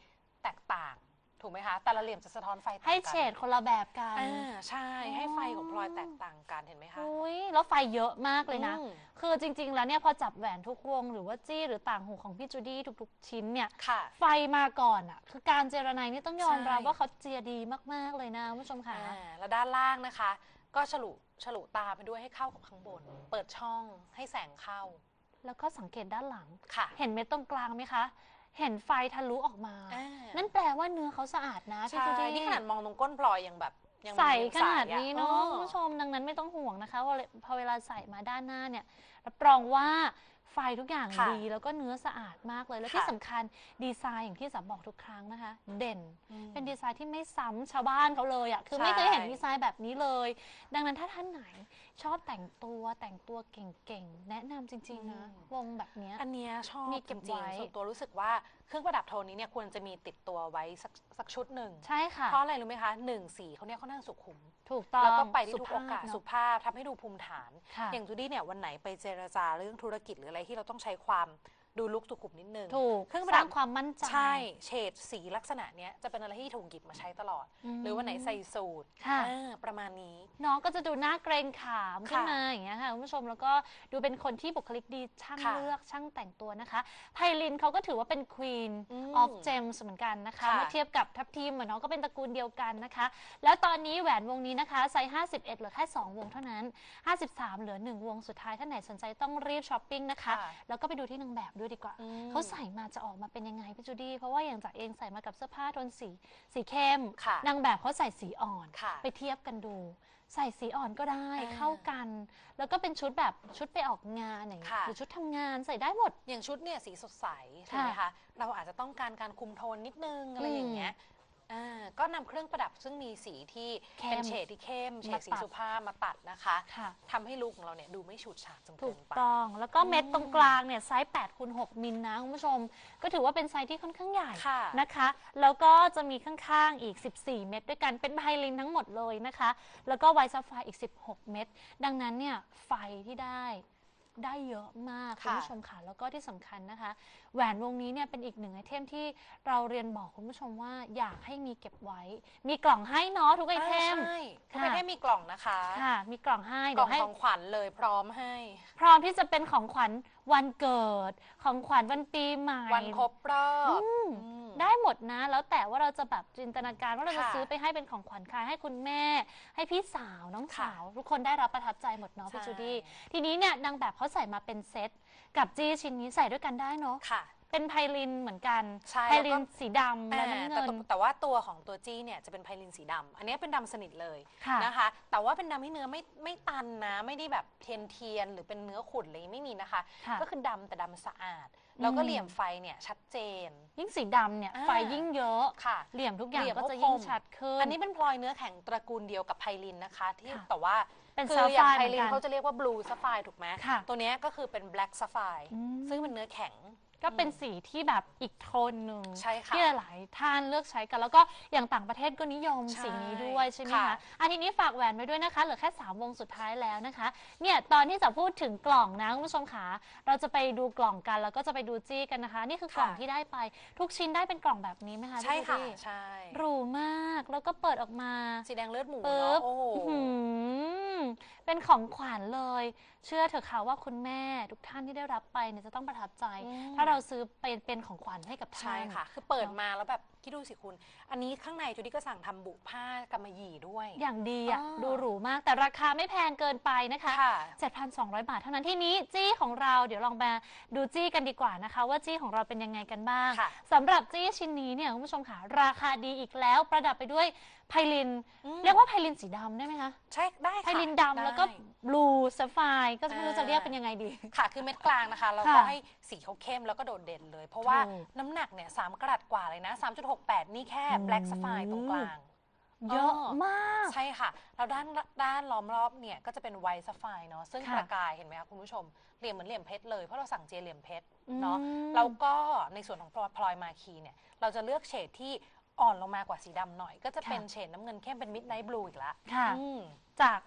แตกต่างถูกไหมคะแต่ละเหลี่ยมจะสะท้อนไฟต่างกันให้เฉดคนละแบบกันอ่าใช่ให้ไฟของพลอยแตกต่างกันเห็นไหมคะอุ้ยแล้วไฟเยอะมากเลยนะคือจริงๆแล้วเนี่ยพอจับแหวนทุกวงหรือว่าจี้หรือต่างหูของพี่จูดี้ทุกๆชิ้นเนี่ยไฟมาก่อนอ่ะคือการเจรไนนี่ต้องยอมรับว่าเขาเจียดีมากๆเลยนะคุณผู้ชมค่ะแล้วด้านล่างนะคะก็ฉลุฉลุตาไปด้วยให้เข้ากับข้างบนเปิดช่องให้แสงเข้าแล้วก็สังเกตด้านหลังเห็นเม็ดตรงกลางไหมคะเห็นไฟทะลุออกมานั่นแปลว่าเนื้อเขาสะอาดนะพี่จูดี้นี่ขนาดมองตรงก้นพลอยยังแบบใส่ขนาดนี้เนาะคุณผู้ชมดังนั้นไม่ต้องห่วงนะคะพอเวลาใส่มาด้านหน้าเนี่ยรับรองว่าไฟทุกอย่างดีแล้วก็เนื้อสะอาดมากเลยแล้วที่สำคัญดีไซน์อย่างที่สับบอกทุกครั้งนะคะเด่นเป็นดีไซน์ที่ไม่ซ้ำชาวบ้านเขาเลยอ่ะคือไม่เคยเห็นดีไซน์แบบนี้เลยดังนั้นถ้าท่านไหนชอบแต่งตัวแต่งตัวเก่งๆแนะนำจริงๆนะวงแบบนี้อันนี้ชอบมีเก็บจริงส่วนตัวรู้สึกว่าเครื่องประดับโทนนี้เนี่ยควรจะมีติดตัวไว้สักสักชุดหนึ่งใช่ค่ะเพราะอะไรรู้ไหมคะหนึ่งสีเขาเนี่ยเขานั่งสุขุมถูกต้องแล้วก็ไปที่ทุกโอกาสสุภาพทำให้ดูภูมิฐานอย่างจูดี้เนี่ยวันไหนไปเจรจาเรื่องธุรกิจหรืออะไรที่เราต้องใช้ความดูลุกสุขุมนิดนึงถูกเครื่องประดับความมั่นใจใช่เฉดสีลักษณะเนี้ยจะเป็นอะไรที่ถูกหยิบมาใช้ตลอดหรือวันไหนใส่สูทประมาณนี้น้องก็จะดูหน้าเกรงขามขึ้นมาอย่างเงี้ยค่ะคุณผู้ชมแล้วก็ดูเป็นคนที่บุคลิกดีช่างเลือกช่างแต่งตัวนะคะไพลินเขาก็ถือว่าเป็น Queen of Gems เหมือนกันนะคะเมื่อเทียบกับทัพทีมเหมือนน้องก็เป็นตระกูลเดียวกันนะคะแล้วตอนนี้แหวนวงนี้นะคะไซส์ห้าสิบเอ็ดเหลือแค่สองวงเท่านั้นห้าสิบสามเหลือหนึ่งวงสุดท้ายท่านไหนสนใจต้องรีบช้อปปิ้งนะคะแล้วก็ไปดูที่นางแบบด้วยดีกว่าเขาใส่มาจะออกมาเป็นยังไงพี่จูดี้เพราะว่าอย่างจากเองใส่มากับเสื้อผ้าโทนสีสีเข้มนางแบบเขาใส่สีอ่อนไปเทียบกันดูใส่สีอ่อนก็ได้เข้ากันแล้วก็เป็นชุดแบบชุดไปออกงานอย่างเงี้ยหรือชุดทำงานใส่ได้หมดอย่างชุดเนี่ยสีสดใสใช่ไหมคะเราอาจจะต้องการการคุมโทนนิดนึงอะไรอย่างเงี้ยก็นำเครื่องประดับซึ่งมีสีที่เป็นเฉดที่เข้มเฉดสีสุภาพมาตัดนะคะทำให้ลุคของเราเนี่ยดูไม่ฉูดฉาดจนเกินไปถูกต้องแล้วก็เม็ดตรงกลางเนี่ยไซส์แปดคูณหกมิลนะคุณผู้ชมก็ถือว่าเป็นไซส์ที่ค่อนข้างใหญ่นะคะแล้วก็จะมีข้างๆอีกสิบสี่เม็ดด้วยกันเป็นไพลินทั้งหมดเลยนะคะแล้วก็ไวท์ซัฟไฟร์อีกสิบหกเม็ดดังนั้นเนี่ยไฟที่ได้ได้เยอะมากคุณผู้ชมค่ะแล้วก็ที่สำคัญนะคะแหวนวงนี้เนี่ยเป็นอีกหนึ่งไอเทมที่เราเรียนบอกคุณผู้ชมว่าอยากให้มีเก็บไว้มีกล่องให้เนาะทุกไอเทมทุกไอเทมมีกล่องนะคะค่ะมีกล่องให้กล่องของขวัญเลยพร้อมให้พร้อมที่จะเป็นของขวัญวันเกิดของขวัญวันปีใหม่วันครบรอบได้หมดนะแล้วแต่ว่าเราจะแบบจินตนาการว่าเราจะซื้อไปให้เป็นของขวัญใครให้คุณแม่ให้พี่สาวน้องสาวทุกคนได้รับประทับใจหมดเนาะพี่จูดี้ทีนี้เนี่ยนางแบบเขาใส่มาเป็นเซตกับจี้ชิ้นนี้ใส่ด้วยกันได้เนาะเป็นไพลินเหมือนกันไพลินสีดำและน้ำเงินแต่ว่าตัวของตัวจี้เนี่ยจะเป็นไพลินสีดำอันนี้เป็นดำสนิทเลยนะคะแต่ว่าเป็นดำให้เนื้อไม่ไม่ตันนะไม่ได้แบบเทียนเทียนหรือเป็นเนื้อขุ่นอะไรไม่มีนะคะก็คือดำแต่ดำสะอาดแล้วก็เหลี่ยมไฟเนี่ยชัดเจนยิ่งสีดำเนี่ยไฟยิ่งเยอะเหลี่ยมทุกอย่างก็จะยิ่งชัดขึ้นอันนี้เป็นพลอยเนื้อแข็งตระกูลเดียวกับไพลินนะคะที่แต่ว่าคืออย่างไพลินเขาจะเรียกว่าบลูซัฟไฟร์ถูกไหมตัวนี้ก็คือเป็นแบล็กซัฟไฟร์ซึ่งเป็นเนื้อแข็งก็เป็นสีที่แบบอีกโทนหนึ่งที่หลายท่านเลือกใช้กันแล้วก็อย่างต่างประเทศก็นิยมสีนี้ด้วยใช่ไหมคะอันนี้ฝากแหวนไว้ด้วยนะคะเหลือแค่สามวงสุดท้ายแล้วนะคะเนี่ยตอนที่จะพูดถึงกล่องนะคุณผู้ชมขาเราจะไปดูกล่องกันแล้วก็จะไปดูจี้กันนะคะนี่คือกล่องที่ได้ไปทุกชิ้นได้เป็นกล่องแบบนี้ไหมคะใช่ค่ะใช่หรูมากแล้วก็เปิดออกมาสีแดงเลือดหมูเนาะโอ้โหเป็นของขวัญเลยเชื่อเถอะค่ะว่าคุณแม่ทุกท่านที่ได้รับไปเนี่ยจะต้องประทับใจถ้าเราซื้อเป็นเป็นของขวัญให้กับท่านใช่ค่ะคือเปิดมาแล้วแบบคิดดูสิคุณอันนี้ข้างในจูดี้ก็สั่งทำบุผ้ากำมะหยี่ด้วยอย่างดีอ่ะดูหรูมากแต่ราคาไม่แพงเกินไปนะคะ เจ็ดพันสองร้อย บาทเท่านั้นที่นี้จี้ของเราเดี๋ยวลองมาดูจี้กันดีกว่านะคะว่าจี้ของเราเป็นยังไงกันบ้างสำหรับจี้ชิ้นนี้เนี่ยคุณผู้ชมค่ะราคาดีอีกแล้วประดับไปด้วยไพลินเรียกว่าไพลินสีดำได้ไหมคะใช่ได้ค่ะไพลินดำแล้วก็บลูซัฟไฟร์ก็ไม่รู้จะเรียกเป็นยังไงดีค่ะคือเม็ดกลางนะคะเราก็ให้สีเขาเข้มแล้วก็โดดเด่นเลยเพราะว่าน้ำหนักเนี่ยสามกรัตกว่าเลยนะ สามจุดหกแปด นี่แค่แบล็กซัฟไฟร์ตรงกลางเยอะมากใช่ค่ะแล้วด้านด้านล้อมรอบเนี่ยก็จะเป็นไวท์ซัฟไฟร์เนาะซึ่งประกายเห็นไหมคะคุณผู้ชมเหลี่ยมเหมือนเหลี่ยมเพชรเลยเพราะเราสั่งเจเหลี่ยมเพชรเนาะแล้วก็ในส่วนของพลอยมาคีเนี่ยเราจะเลือกเฉดที่อ่อนลงมากว่าสีดำหน่อยก็จะเป็นเฉดน้ำเงินเข้มเป็นมิดไนท์บลูอีกแล้วจากเอ่อ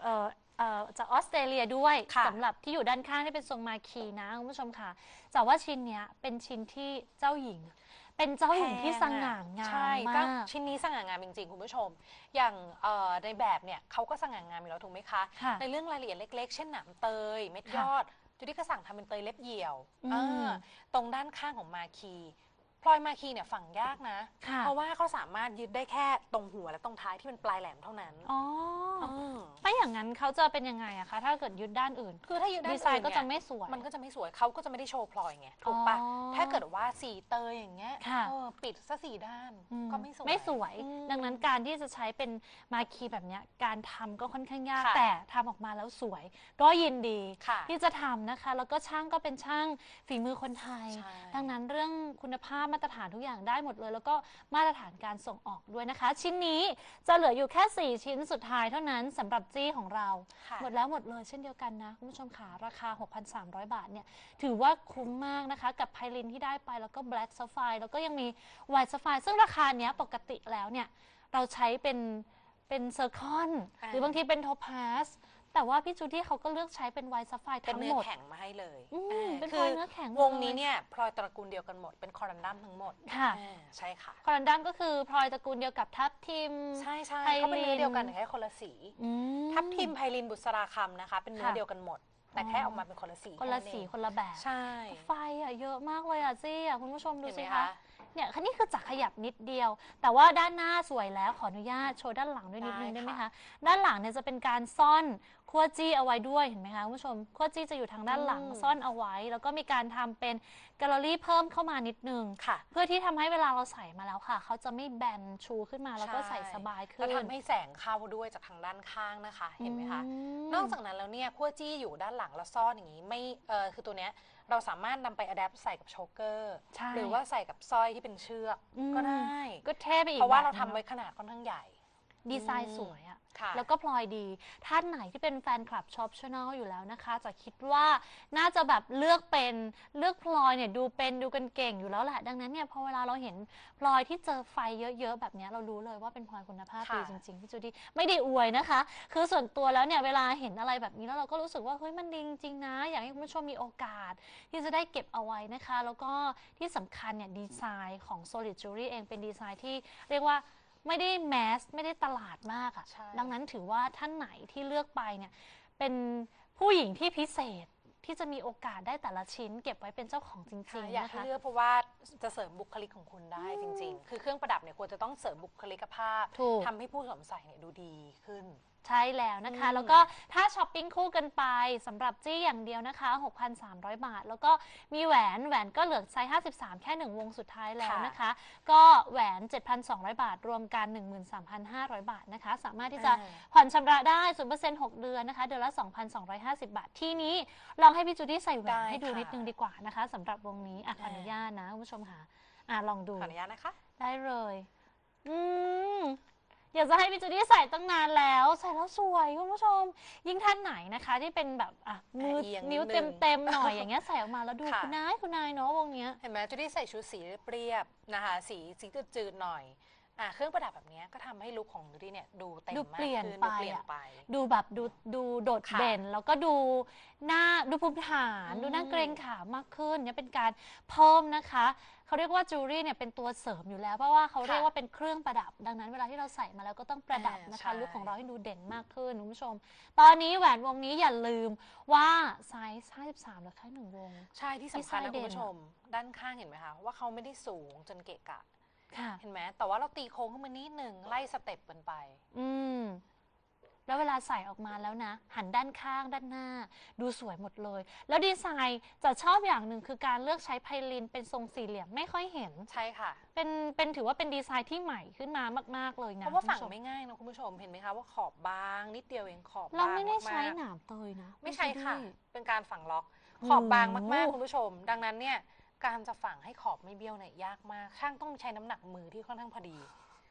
เอ่อจากออสเตรเลียด้วยค่ะสำหรับที่อยู่ด้านข้างที่เป็นทรงมาคีนะคุณผู้ชมค่ะแต่ว่าชิ้นเนี้ยเป็นชิ้นที่เจ้าหญิง เป็นเจ้าหญิงที่สง่างามใช่มาเจ้าก ชิ้นนี้สง่างามจริงๆคุณผู้ชม อย่างเอ่อในแบบเนี่ยเขาก็สง่างามอยู่แล้วถูกไหมคะค่ะในเรื่องรายละเอียดเล็กๆ เช่นหนามเตย เม็ดยอดจูดี้ก็สั่งทำเป็นเตยเล็บเหี่ยวอืมเออตรงด้านข้างของมาคีพลอยมาคีเนี่ยฝังยากนะค่ะเพราะว่าเขาสามารถยึดได้แค่ตรงหัวและตรงท้ายที่เป็นปลายแหลมเท่านั้นอ๋อมถ้าอย่างนั้นเขาจะเป็นยังไงอะคะถ้าเกิดยึดด้านอื่นคือถ้ายึดด้านดีไซน์อื่ก็เยจะไม่สวยมันก็จะไม่สวยเขาก็จะไม่ได้โชว์พลอยไงถูกปะอ๋อถ้าเกิดว่าสีเตยอย่างเงี้ยค่ะเออปิดซะสี่ด้านอืมก็ไม่สวยไม่สวยอืมดังนั้นการที่จะใช้เป็นมาคีแบบเนี้ยการทำก็ค่อนข้างยากค่ะแต่ทำออกมาแล้วสวย ก็ยินดีค่ะที่จะทำนะคะ แล้วก็ช่างก็เป็นช่างฝีมือคนไทยใช่ดังนั้นเรื่องคุณภาพมาตรฐานทุกอย่างได้หมดเลย แล้วก็มาตรฐานการส่งออกด้วยนะคะ ชิ้นนี้จะเหลืออยู่แค่สี่ชิ้นสุดท้ายเท่านั้นสำหรับจี้ของเราค่ะหมดแล้วหมดเลยเช่นเดียวกันนะคุณผู้ชมค่ะราคา หกพันสามร้อย บาทเนี่ยถือว่าคุ้มมากนะคะ กับไพลินที่ได้ไปแล้วก็ Black Sapphire แล้วก็ยังมี White Sapphire ซึ่งราคาเนี้ยปกติแล้วเนี่ยเราใช้เป็นเป็นเซอร์คอนอ่าหรือบางทีเป็นโทพาสแต่ว่าพี่จูดี้เขาก็เลือกใช้เป็น White Sapphire เป็นทั้งเนื้หอมดแข็งมาให้เลยอืมอ่าเป็นพคืลออยเนื้อแข็งหมดวงนี้เลยเนี่ยพลอยตระกูลเดียวกันหมดเป็นคอรันดัมทั้งหมดค่ะอ่าใช่ค่ะคอรันดัมก็คือพลอยตระกูลเดียวกับทับทิมใช่ใช่ไพลินเขาเป็นเนื้อเดียวกันแต่แค่คนละสีอืมทับทิมไพลินบุษราคำนะคะ เป็นเนื้อค่ะเดียวกันหมด แต่แค่ออกมาเป็นคนละสีคนละสีแเองคนละแบบใช่ไฟอะเยอะมากเลยอะจี้อะคุณผู้ชมดูเห็นไหสิมคะคะเนี่ยคันนี้คือจักขยับนิดเดียว แต่ว่าด้านหน้าสวยแล้วขออนุญาตโชว์ด้านหลังด้วยนิดนึงได้ได้ไหมค่ะคะ ด้านหลังเนี่ยจะเป็นการซ่อนขั้วจี้เอาไว้ด้วยเห็นไหมคะคุณผู้ชมขั้วจี้จะอยู่ทางด้านหลังอืมซ่อนเอาไว้ แล้วก็มีการทำเป็นแกลเลอรี่เพิ่มเข้ามานิดนึงค่ะเพื่อที่ทำให้เวลาเราใส่มาแล้วค่ะเขาจะไม่แบนชูขึ้นมาแล้วก็ใช่ใส่สบายขึ้แล้วนทำให้แสงเข้าด้วยจากทางด้านข้างนะคะ เห็นไหมคะอืมนอกจากนั้นแล้วเนี่ยขั้วจี้อยู่ด้านหลังแล้วซ่อนอย่างนี้ไม่เออคือตัวเนี้ยเราสามารถนำไปอัดแอปใส่กับโชกเกอร์ใช่หรือว่าใส่กับสร้อยที่เป็นเชือกอืมก็ได้ก็เท่ไปอีกเพราะว่าแบบเรานึงทำไว้เนอะขนาดค่อนข้างใหญ่ดีไซน์สวยอะค่ะแล้วก็พลอยดี ท่านไหนที่เป็นแฟนคลับช็อปชาแนลอยู่แล้วนะคะ จะคิดว่าน่าจะแบบเลือกเป็นเลือกพลอยเนี่ยดูเป็นดูกันเก่งอยู่แล้วแหละ ดังนั้นเนี่ยพอเวลาเราเห็นพลอยที่เจอไฟเยอะๆแบบเนี้ยเรารู้เลยว่าเป็นพลอยคุณภาพดีค่ะจริงๆพี่จูดี้ไม่ได้อวยนะคะ คือส่วนตัวแล้วเนี่ยเวลาเห็นอะไรแบบนี้แล้วเราก็รู้สึกว่าเฮ้ยมันดีจริงๆนะ อยากให้คุณผู้ชมมีโอกาส ที่จะได้เก็บเอาไว้นะคะ แล้วก็ที่สำคัญเนี่ยดีไซน์ของ Solid Jewelry เองเป็นดีไซน์ที่เรียกว่าไม่ได้แมสไม่ได้ตลาดมากอะใช่ดังนั้นถือว่าท่านไหนที่เลือกไปเนี่ยเป็นผู้หญิงที่พิเศษที่จะมีโอกาสได้แต่ละชิ้น เก็บไว้เป็นเจ้าของจริค่ะงอยาๆกนะให้คะเลือกเพราะว่าจะเสริมบุคลิกของคุณได้จริง ๆ คือเครื่องประดับเนี่ยควรจะต้องเสริมบุคลิกภาพถูกทำให้ผู้สวมใส่เนี่ยดูดีขึ้นใช่แล้วนะคะอืมแล้วก็ถ้าช้อปปิ้งคู่กันไปสำหรับจี้อย่างเดียวนะคะ หกพันสามร้อย บาท แล้วก็มีแหวนแหวนก็เหลือไซส์ห้าสิบสาม แค่หนึ่งวงสุดท้ายแล้วนะคะ ก็แหวน เจ็ดพันสองร้อย บาท รวมกัน หนึ่งหมื่นสามพันห้าร้อย บาทนะคะ สามารถที่จะอ่าผ่อนชำระได้ ศูนย์เปอร์เซ็นต์ หก เดือนนะคะ เดือนละ สองพันสองร้อยห้าสิบ บาท ที่นี้ลองให้พี่จูดี้ใส่แหวนได้ให้ดูค่ะนิดนึงดีกว่านะคะสำหรับวงนี้อ่ะขออนุญาตนะคุณผู้ชมค่ะอ่ะลองดูขออนุญาตนะคะได้เลย อืม อยากจะให้พี่จูดี้ใส่ตั้งนานแล้ว ใส่แล้วสวยคุณผู้ชม ยิ่งท่านไหนนะคะ ที่เป็นแบบอ่ะมือเอียงนิดนิ้วนึเต็มงเต็มๆหน่อยอย่างเงี้ยใส่ออกมาแล้วดูค่ะคุณนายคุณนายเนาะวงเนี้ยเห็นไหมจูดี้ใส่ชุดสีเรียบๆนะคะ สีสีจืดๆหน่อยอ่ะเครื่องประดับแบบเนี้ยก็ทำให้ลุคของจูดี้เนี่ยดูเต็มดูมากเปลี่ยนขึ้นไปดูเปลี่ยนอะไปดูแบบดูดูโดดค่ะเด่น แล้วก็ดูหน้าดูภูมิฐานอืมดูน่าเกรงขามมากขึ้นเนี่ยเป็นการเพิ่มนะคะเขาเรียกว่าจูเรี่เนี่ยเป็นตัวเสริมอยู่แล้วเพราะว่าเขาเรียกว่าเป็นเครื่องประดับ ดังนั้นเวลาที่เราใส่มาแล้วก็ต้องประดับนะคะลุคของเราให้ดูเด่นมากขึ้นคุณผู้ชม ตอนนี้แหวนวงนี้อย่าลืมว่าไซส์ห้าสิบสามเหลือแค่หนึ่งวงใช่ที่สำคัญดีไซน์นะเด่คุณนผู้ชม ด้านข้างเห็นไหมคะว่าเขาไม่ได้สูงจนเกะกะค่ะเห็นไหมแต่ว่าเราตีโค้งขึ้นมานิดหนึ่งไล่สเต็ปกันไปอืม แล้วเวลาใส่ออกมาแล้วนะ หันด้านข้างด้านหน้า ดูสวยหมดเลย แล้วดีไซน์จะชอบอย่างหนึ่งคือการเลือกใช้ไพลินเป็นทรงสี่เหลี่ยมไม่ค่อยเห็นใช่ค่ะเป็นเป็นถือว่าเป็นดีไซน์ที่ใหม่ขึ้นมามาก ๆ เลยนะเพราะว่าฝั่งคุณผู้ชมไม่ง่ายนะคุณผู้ชมเห็นไหมคะว่าขอบบางนิดเดียวเองขอบเราบางไม่ได้ใช้มากหนามเตยนะๆไม่ใช่ค่ะณจูดี้เป็นการฝังล็อกโอ้ขอบบางมากๆคุณผู้ชม ดังนั้นเนี่ยการจะฝังให้ขอบไม่เบี้ยวเนี่ยยากมาก ช่างต้องใช้น้ำหนักมือที่ค่อนข้างพอดี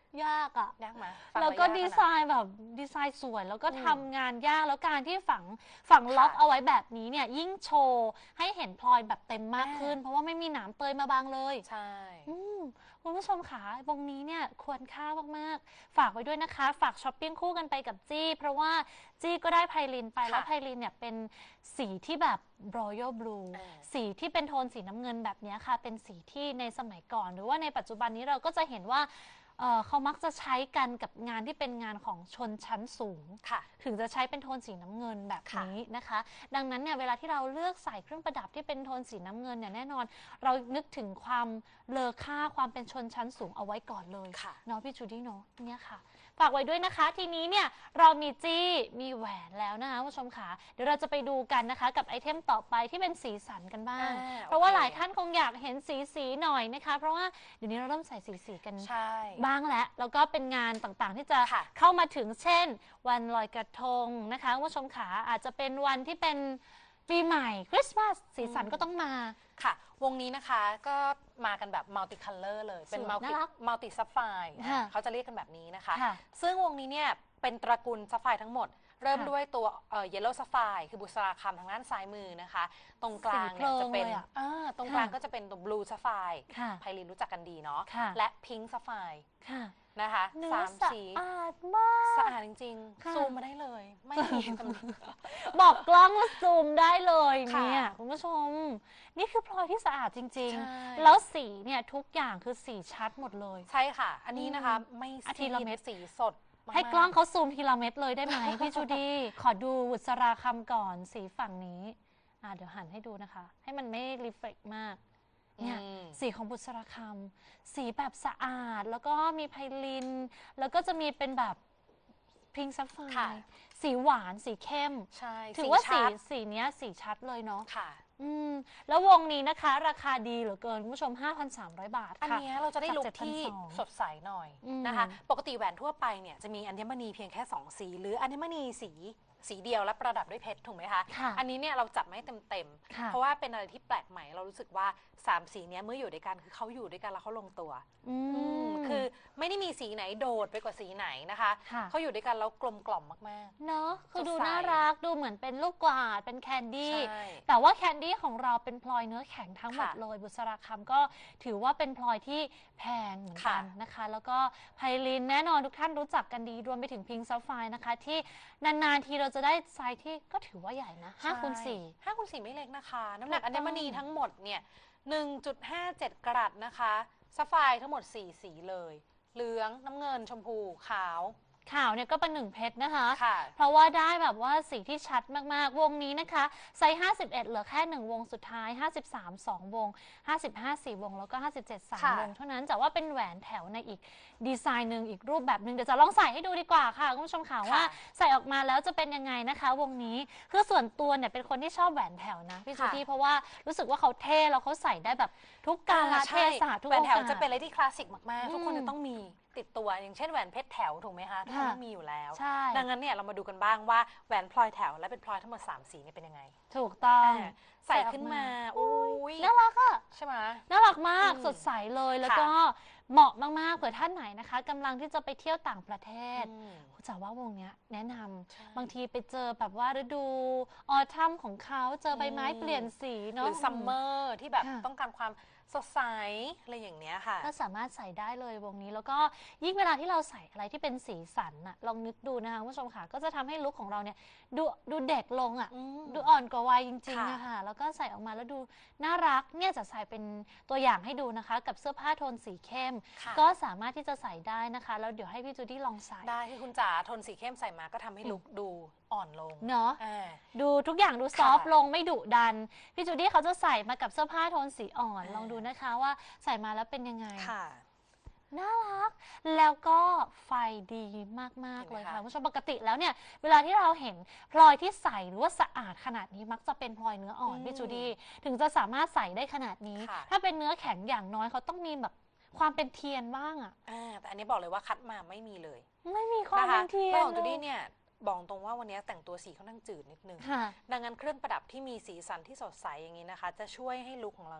ยากอะยากไหมฟังแล้วก็ยาดีนะไซน์แบบดีไซน์สวยแล้วก็อืมทำงานยากแล้วการที่ฝังฝังล็อกค่ะเอาไว้แบบนี้เนี่ยยิ่งโชว์ให้เห็นพลอยแบบเต็มมากอ่าขึ้น เพราะว่าไม่มีหนามเตยมาบังเลยใช่อืมคุณผู้ชมขาวงนี้เนี่ยควรค่ามากๆ ฝากไว้ด้วยนะคะ ฝากช้อปปิ้งคู่กันไปกับจี้ เพราะว่าจี้ก็ได้ไพลินไปค่ะแล้วไพลินเนี่ยเป็นสีที่แบบ Royal Blue อ่าสีที่เป็นโทนสีน้ำเงินแบบเนี้ยค่ะ เป็นสีที่ในสมัยก่อน หรือว่าในปัจจุบันนี้เราก็จะเห็นว่าเอ่อเขามักจะใช้กันกับงานที่เป็นงานของชนชั้นสูงค่ะถึงจะใช้เป็นโทนสีน้ำเงินแบบค่ะนี้นะคะ ดังนั้นเนี่ยเวลาที่เราเลือกใส่เครื่องประดับที่เป็นโทนสีน้ำเงินเนี่ยแน่นอน เรานึกถึงความเลอค่าความเป็นชนชั้นสูงเอาไว้ก่อนเลยค่ะเนาะพี่จูดี้เนาะเนี่ยค่ะ ฝากไว้ด้วยนะคะ ทีนี้เนี่ยเรามีจี้มีแหวนแล้วนะคะคุณผู้ชมค่ะเดี๋ยวเราจะไปดูกันนะคะกับไอเทมต่อไปที่เป็นสีสันกันบ้างอ่าเพราะว่าโอเคหลายท่านคงอยากเห็นสีสีหน่อยนะคะ เพราะว่าเดี๋ยวนี้เราเริ่มใส่สีสีกันใช่บ้างแล้วแล้วก็เป็นงานต่างๆที่จะค่ะเข้ามาถึงเช่น วันลอยกระทงนะคะคุณผู้ชมขาอาจจะเป็นวันที่เป็นปีใหม่คริสต์มาสสีสันก็ต้องมาค่ะ วงนี้นะคะก็มากันแบบมัลติคัลเลอร์เลย เป็นสวยมัลติน่ารักมัลติซัฟไฟค่ะเขาจะเรียกกันแบบนี้นะคะค่ะซึ่งวงนี้เนี่ยเป็นตระกูลซัฟไฟทั้งหมด เริ่มค่ะด้วยตัวเยลโล่ซัฟไฟคือบุษราคำทางด้านซ้ายมือนะคะ ตรงกลางเนี่ยสีจะเพลิงเป็นเลยอะอ่าตรงกลางค่ะก็จะเป็นตัวบลูซัฟไฟค่ะไพลินรู้จักกันดีเนาะค่ะและพิงค์ซัฟไฟค่ะนะคะเนื้อสามสะสีอาดมากสะอาดจริงค่ะๆ ซูมมาได้เลย ไม่มีตำหนิบอกกล้องว่าซูมได้เลยค่ะเนี่ยคุณผู้ชม นี่คือพลอยที่สะอาดจริงใช่ๆ แล้วสีเนี่ยทุกอย่างคือสีชัดหมดเลยใช่ค่ะ อันนี้นะคะอืมไม่อาทิตย์ละเม็ดสีสดมากๆให้กล้องเขาซูมทีละเม็ดเลยได้ไหม พี่จูดี้ขอดูบุษราคำก่อนสีฝั่งนี้อ่าเดี๋ยวหันให้ดูนะคะ ให้มันไม่รีเฟล็กมากเนี่ยอืมสีของบุษราคำสีแบบสะอาด แล้วก็มีไพลิน แล้วก็จะมีเป็นแบบพิงค์ซัฟไฟค่ะร์สีหวานสีเข้มใช่ถือว่าสีชัดสีเนี้ยสีชัดเลยเนาะค่ะอืมแล้ววงนี้นะคะ ราคาดีเหลือเกินคุณผู้ชม ห้าพันสามร้อย บาทอันค่ะเนี้ยเราจะได้จากลุคเจ็ดพันที่สองสดใสหน่อยอืมนะคะ ปกติแหวนทั่วไปเนี่ยจะมีอัญมณีเพียงแค่สองสี หรืออัญมณีสีสีเดียวและประดับด้วยเพชรถูกไหมคะค่ะอันนี้เนี่ยเราจัดมาให้เต็มค่ะๆ เพราะว่าเป็นอะไรที่แปลกใหม่เรารู้สึกว่าสามสีเนี้ยเมื่ออยู่ด้วยกันคือเขาอยู่ด้วยกันแล้วเขาลงตัวอือืมมคือไม่ได้มีสีไหนโดดไปกว่าสีไหนนะคะค่ะเขาอยู่ด้วยกันแล้วกลมกล่อมมากเนาะคือดูสดใสน่ารักดูเหมือนเป็นลูกกวาดเป็นแคนๆดี้ใช่แต่ว่าแคนดี้ของเราเป็นพลอยเนื้อแข็งทั้งหมดค่ะเลย บุษราคำก็ถือว่าเป็นพลอยที่แพงเหมือนกันค่ะนะคะ แล้วก็ไพลินแน่นอนทุกท่านรู้จักกันดี รวมไปถึงพิงค์ซัฟไฟร์นะคะ ที่นานๆทีเราจะได้ไซส์ที่ก็ถือว่าใหญ่นะห้าคูณสี่ห้าคูณสี่ไม่เล็กนะคะ น้ำหนักถูกต้อัองญมณีทั้งหมดเนี่ย หนึ่งจุดห้าเจ็ด กรัตนะคะซัฟไฟร์ทั้งหมดสี่สีเลย เหลือง น้ำเงิน ชมพู ขาวข่าวเนี่ยก็เป็นหนึ่งเพชรนะคะค่ะเพราะว่าได้แบบว่าสีที่ชัดมากๆ วงนี้นะคะไซส์ห้าสิบเอ็ดเหลือแค่หนึ่งวงสุดท้ายห้าสิบสาม สองวงห้าสิบห้า สี่วงแล้วก็ห้าสิบเจ็ด สามค่ะวงเท่านั้นแต่ว่าเป็นแหวนแถวในอีกดีไซน์หนึ่งอีกรูปแบบหนึ่งเดี๋ยวจะลองใส่ให้ดูดีกว่าค่ะคุณผู้ชมค่ะว่าใส่ออกมาแล้วจะเป็นยังไงนะคะ วงนี้คือส่วนตัวเนี่ยเป็นคนที่ชอบแหวนแถวนะพี่จูดี้เพราะว่ารู้สึกว่าเขาเท่แล้วเขาใส่ได้แบบทุกกาลเทศะทุกแหวนแถวโอกาสจะเป็นอะไรที่คลาสสิกมากๆ ทุกคนอืมจะต้องมีติดตัว อย่างเช่นแหวนเพชรแถวถูกไหมคะทุกคนค่ะต้องมีอยู่แล้วใช่ดังนั้นเนี่ยเรามาดูกันบ้างว่าแหวนพลอยแถวและเป็นพลอยทั้งหมดสามสีเนี่ยเป็นยังไงถูกต้องอ่าใส่ขึ้นมาอุ้ยน่ารักอะใช่ไหมน่ารักมากอืมสดใสเลยแล้วค่ะก็เหมาะมากๆเผื่อท่านไหนนะคะกำลังที่จะไปเที่ยวต่างประเทศอืมจ๋าว่าวงเนี้ยแนะนำใช่บางทีไปเจอแบบว่าฤดูออทัมของเขาเจอใบไม้อืมเปลี่ยนสีหเนาะรือซัมเมอร์ที่แบบค่ะต้องการความสดใสอะไรอย่างเนี้ยค่ะก็สามารถใส่ได้เลยวงนี้ แล้วก็ยิ่งเวลาที่เราใส่อะไรที่เป็นสีสันน่ะลองนึกดูนะคะคุณผู้ชมค่ะก็จะทำให้ลุคของเราเนี่ยดูดูเด็กลงอ่ะอืมดูอ่อนกว่าวัยจริงๆค่ะอะค่ะแล้วก็ใส่ออกมาแล้วดูน่ารักเนี่ยจะใส่เป็นตัวอย่างให้ดูนะคะ กับเสื้อผ้าโทนสีเข้มค่ะก็สามารถที่จะใส่ได้นะคะแล้วเดี๋ยวให้พี่จูดี้ลองใส่ได้คือคุณจ๋าโทนสีเข้มใส่มาก็ทำให้ลุคดูอ่อนลงเนาะอ่าดูทุกอย่างดูซอฟต์ค่ะลงไม่ดุดัน พี่จูดี้เขาจะใส่มากับเสื้อผ้าโทนสีอ่อนอ่าลองดูนะคะว่าใส่มาแล้วเป็นยังไงค่ะน่ารัก แล้วก็ไฟดีมาก ๆ เลยเห็นไหมค่ะคะคุณผู้ชมปกติแล้วเนี่ยเวลาที่เราเห็นพลอยที่ใสหรือว่าสะอาดขนาดนี้มักจะเป็นพลอยเนื้ออ่อนพี่จูดี้ถึงจะสามารถใส่ได้ขนาดนี้ค่ะถ้าเป็นเนื้อแข็งอย่างน้อยเขาต้องมีแบบความเป็นเทียนบ้างอะอ่าแต่อันนี้บอกเลยว่าคัดมาไม่มีเลยไม่มีความนะคะเป็นเทียนแล้วของเลจูยดี้เนี่ยบอกตรงว่าวันนี้แต่งตัวสีค่อนข้างจืดนิดนึงค่ะดังนั้นเครื่องประดับที่มีสีสันที่สดใสอย่างนี้นะคะ จะช่วยให้ลุคของเราเนี่ย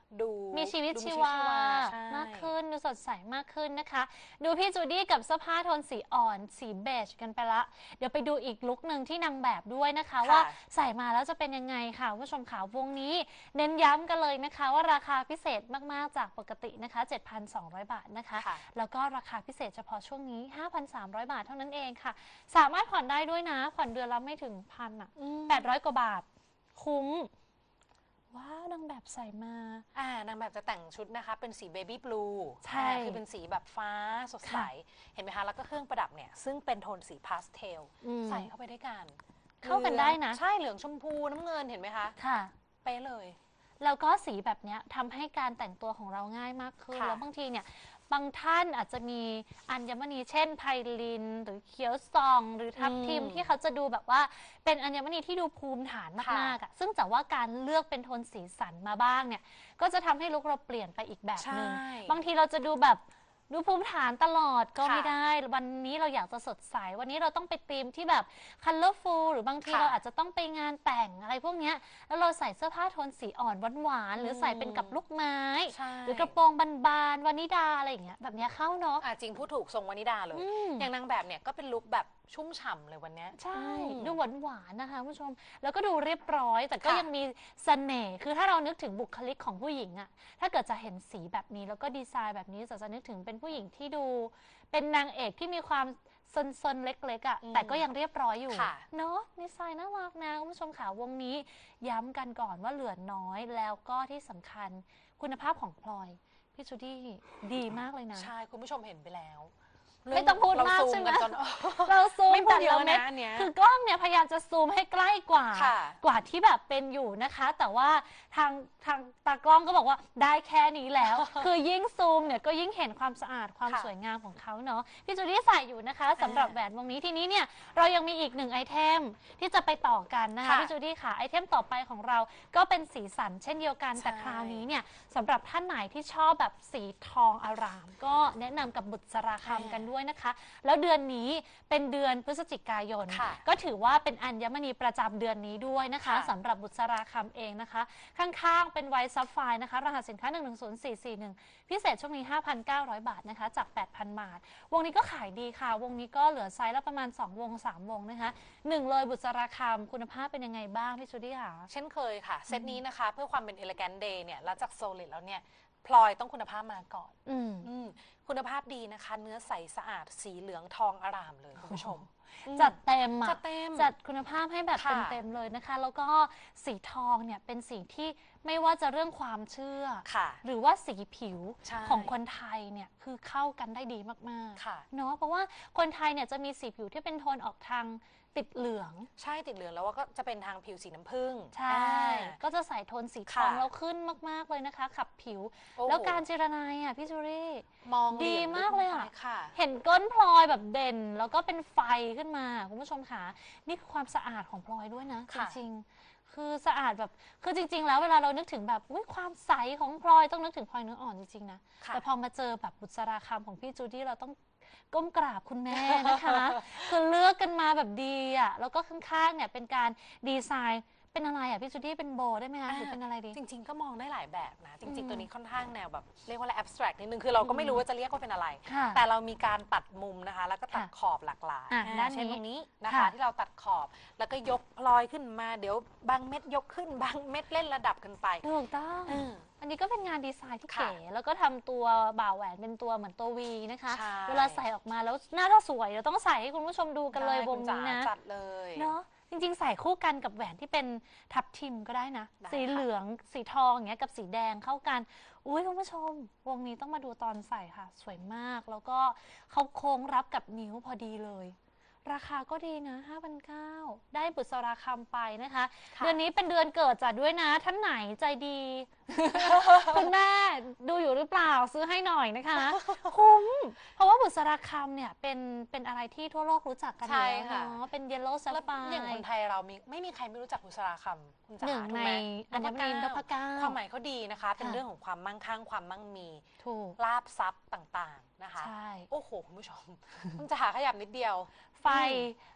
ดูมีชีวิตดูชีวาใช่มากขึ้นดูสดใสมากขึ้นนะคะ ดูพี่จูดี้กับเสื้อผ้าโทนสีอ่อนสีเบจกันไปละเดี๋ยวไปดูอีกลุคหนึ่งที่นางแบบด้วยนะคะ ว่าใส่มาแล้วจะเป็นยังไงค่ะผู้ชมขาวงนี้เน้นย้ำกันเลยนะคะว่าราคาพิเศษมากๆจากปกตินะคะ เจ็ดพันสองร้อย บาทนะคะ แล้วก็ราคาพิเศษเฉพาะช่วงนี้ ห้าพันสามร้อย บาทเท่านั้นเองค่ะสามารถผ่อนได้ด้วยนะผ่อนเดือนละไม่ถึงพันอ่ะแปดร้อยกว่าบาทคุ้มว้าวนางแบบใส่มาอ่านางแบบจะแต่งชุดนะคะเป็นสีเบบี้บลูใช่คือเป็นสีแบบฟ้าสดใสเห็นไหมคะแล้วก็เครื่องประดับเนี่ยซึ่งเป็นโทนสีพาสเทลใส่เข้าไปด้วยกันเข้ากันได้นะใช่เหลืองชมพูน้ำเงินเห็นไหมคะค่ะเป๊ะเลยแล้วก็สีแบบนี้ทำให้การแต่งตัวของเราง่ายมากขึ้นแล้วบางทีเนี่ยบางท่านอาจจะมีอัญมณีเช่นไพลินหรือเขียวซองหรือทับทิมที่เขาจะดูแบบว่าเป็นอัญมณีที่ดูภูมิฐานมากๆอ่ะซึ่งแต่ว่าการเลือกเป็นโทนสีสันมาบ้างเนี่ยก็จะทำให้ลุคเราเปลี่ยนไปอีกแบบหนึ่งบางทีเราจะดูแบบดูภูมิฐานตลอดก็ไม่ได้วันนี้เราอยากจะสดใสวันนี้เราต้องไปธีมที่แบบ colorful หรือบางทีเราอาจจะต้องไปงานแต่งอะไรพวกนี้แล้วเราใส่เสื้อผ้าโทนสีอ่อนหวานๆหรือใส่เป็นกับลูกไม้หรือกระโปรงบานๆวานิดาอะไรอย่างเงี้ยแบบนี้เข้าเนาะจริงพูดถูกทรงวานิดาเลยอย่างนางแบบเนี่ยก็เป็นลุคแบบชุ่มฉ่ำเลยวันนี้ใช่ดูหวานหวานนะคะผู้ชมแล้วก็ดูเรียบร้อยแต่ก็ยังมีเสน่ห์คือถ้าเรานึกถึงบุคลิกของผู้หญิงอะถ้าเกิดจะเห็นสีแบบนี้แล้วก็ดีไซน์แบบนี้จะจะนึกถึงเป็นผู้หญิงที่ดูเป็นนางเอกที่มีความซนๆเล็กๆอะแต่ก็ยังเรียบร้อยอยู่เนาะดีไซน์น่ารักนะคุณผู้ชมค่ะวงนี้ย้ำกันก่อนว่าเหลือน้อยแล้วก็ที่สำคัญคุณภาพของพลอยพี่จูดี้ดีมากเลยนะใช่คุณผู้ชมเห็นไปแล้วไม่ต้องพูดมากใช่ไหมเราซูมไม่แต่เยอะเม็ดคือกล้องเนี่ยพยายามจะซูมให้ใกล้กว่ากว่าที่แบบเป็นอยู่นะคะแต่ว่าทางทางตากล้องก็บอกว่าได้แค่นี้แล้ว คือยิ่งซูมเนี่ยก็ยิ่งเห็นความสะอาดความสวยงามของเขาเนาะพี่จูดี้ใส่อยู่นะคะสำหรับแหวนวงนี้ทีนี้เนี่ยเรายังมีอีกหนึ่งไอเทมที่จะไปต่อกันนะคะพี่จูดี้ค่ะไอเทมต่อไปของเราก็เป็นสีสันเช่นเดียวกันแต่คราวนี้เนี่ยสำหรับท่านไหนที่ชอบแบบสีทองอารามก็แนะนำกับบุษราคำกันด้วยนะคะแล้วเดือนนี้เป็นเดือนพฤศจิกายนก็ถือว่าเป็นอัญมณีประจำเดือนนี้ด้วยนะคะสำหรับบุษราคำเองนะคะข้างๆเป็นไวท์ซัฟไฟร์นะคะรหัสสินค้าหนึ่งหนึ่งศูนย์สี่สี่หนึ่งพิเศษช่วงนี้ ห้าพันเก้าร้อย บาทนะคะจาก แปดพัน บาทวงนี้ก็ขายดีค่ะวงนี้ก็เหลือไซส์ละประมาณสองวงสามวงนะคะหนึ่งเลยบุษราคำคุณภาพเป็นยังไงบ้างพี่จูดี้ค่ะเช่นเคยค่ะเซตนี้นะคะเพื่อความเป็น elegant day เนี่ยแล้วจากโซลิดแล้วเนี่ยพลอยต้องคุณภาพมาก่อนอืมคุณภาพดีนะคะเนื้อใสสะอาดสีเหลืองทองอร่ามเลยคุณผู้ชมจัดเต็มอ่ะจัดเต็มจัดคุณภาพให้แบบเต็มๆเลยนะคะแล้วก็สีทองเนี่ยเป็นสีที่ไม่ว่าจะเรื่องความเชื่อหรือว่าสีผิวของคนไทยเนี่ยคือเข้ากันได้ดีมากๆเนาะเพราะว่าคนไทยเนี่ยจะมีสีผิวที่เป็นโทนออกทางติดเหลืองใช่ติดเหลืองแล้วก็จะเป็นทางผิวสีน้ำผึ้งใช่ก็จะใส่โทนสีทองแล้วขึ้นมากๆเลยนะคะขับผิวแล้วการเจรนายอ่ะพี่จูรี่มองดีมากเลยอ่ะเห็นก้นพลอยแบบเด่นแล้วก็เป็นไฟขึ้นมาคุณผู้ชมค่ะนี่คือความสะอาดของพลอยด้วยนะจริงๆคือสะอาดแบบคือจริงๆแล้วเวลาเรานึกถึงแบบความใสของพลอยต้องนึกถึงพลอยเนื้ออ่อนจริงๆนะแต่พอมาเจอแบบบุษราคำของพี่จูดี้เราต้องก้มกราบคุณแม่นะคะคือเลือกกันมาแบบดีอ่ะแล้วก็ข้างๆเนี่ยเป็นการดีไซน์เป็นอะไรอ่ะพี่จูดี้เป็นโบได้ไหมคะหรือเป็นอะไรดีจริงๆก็มองได้หลายแบบนะจริงๆตัวนี้ค่อนข้างแนวแบบเรียกว่าอะไร abstract นิดนึงคือเราก็ไม่รู้ว่าจะเรียกว่าเป็นอะไรแต่เรามีการตัดมุมนะคะแล้วก็ตัดขอบหลากหลายเช่นตรงนี้นะคะที่เราตัดขอบแล้วก็ยกพลอยขึ้นมาเดี๋ยวบางเม็ดยกขึ้นบางเม็ดเล่นระดับกันไปถูกต้องอันนี้ก็เป็นงานดีไซน์ที่เก๋แล้วก็ทำตัวบ่าวแหวนเป็นตัวเหมือนตัววีนะคะเวลาใส่ออกมาแล้วหน้าถ้าสวยเราต้องใส่ให้คุณผู้ชมดูกันเลยวงนี้นะจัดเลยเนาะจริงๆใส่คู่กันกับแหวนที่เป็นทับทิมก็ได้นะสีเหลืองสีทองอย่างเงี้ยกับสีแดงเข้ากันอุ้ยคุณผู้ชมวงนี้ต้องมาดูตอนใส่ค่ะสวยมากแล้วก็เขาโค้งรับกับนิ้วพอดีเลยราคาก็ดีนะ ห้าพันเก้าร้อย ได้บุษราคำไปนะคะเดือนนี้เป็นเดือนเกิดจัดด้วยนะท่านไหนใจดี คุณแม่ดูอยู่หรือเปล่าซื้อให้หน่อยนะคะคุ้มเพราะว่าบุษราคำเนี่ยเป็นเป็นอะไรที่ทั่วโลกรู้จักกันอยู่แล้วเนาะเป็นเยลโล่ซัฟไฟร์อย่างคนไทยเรามีไม่มีใครไม่รู้จักบุษราคำคุณจ๋าหนึ่งในอัญมณีนพเก้าความหมายเขาดีนะคะเป็นเรื่องของความมั่งคั่งความมั่งมีถูกลาบทรัพย์ต่างๆนะคะใช่โอ้โหคุณผู้ชมคุณจ๋าขยับนิดเดียวไฟ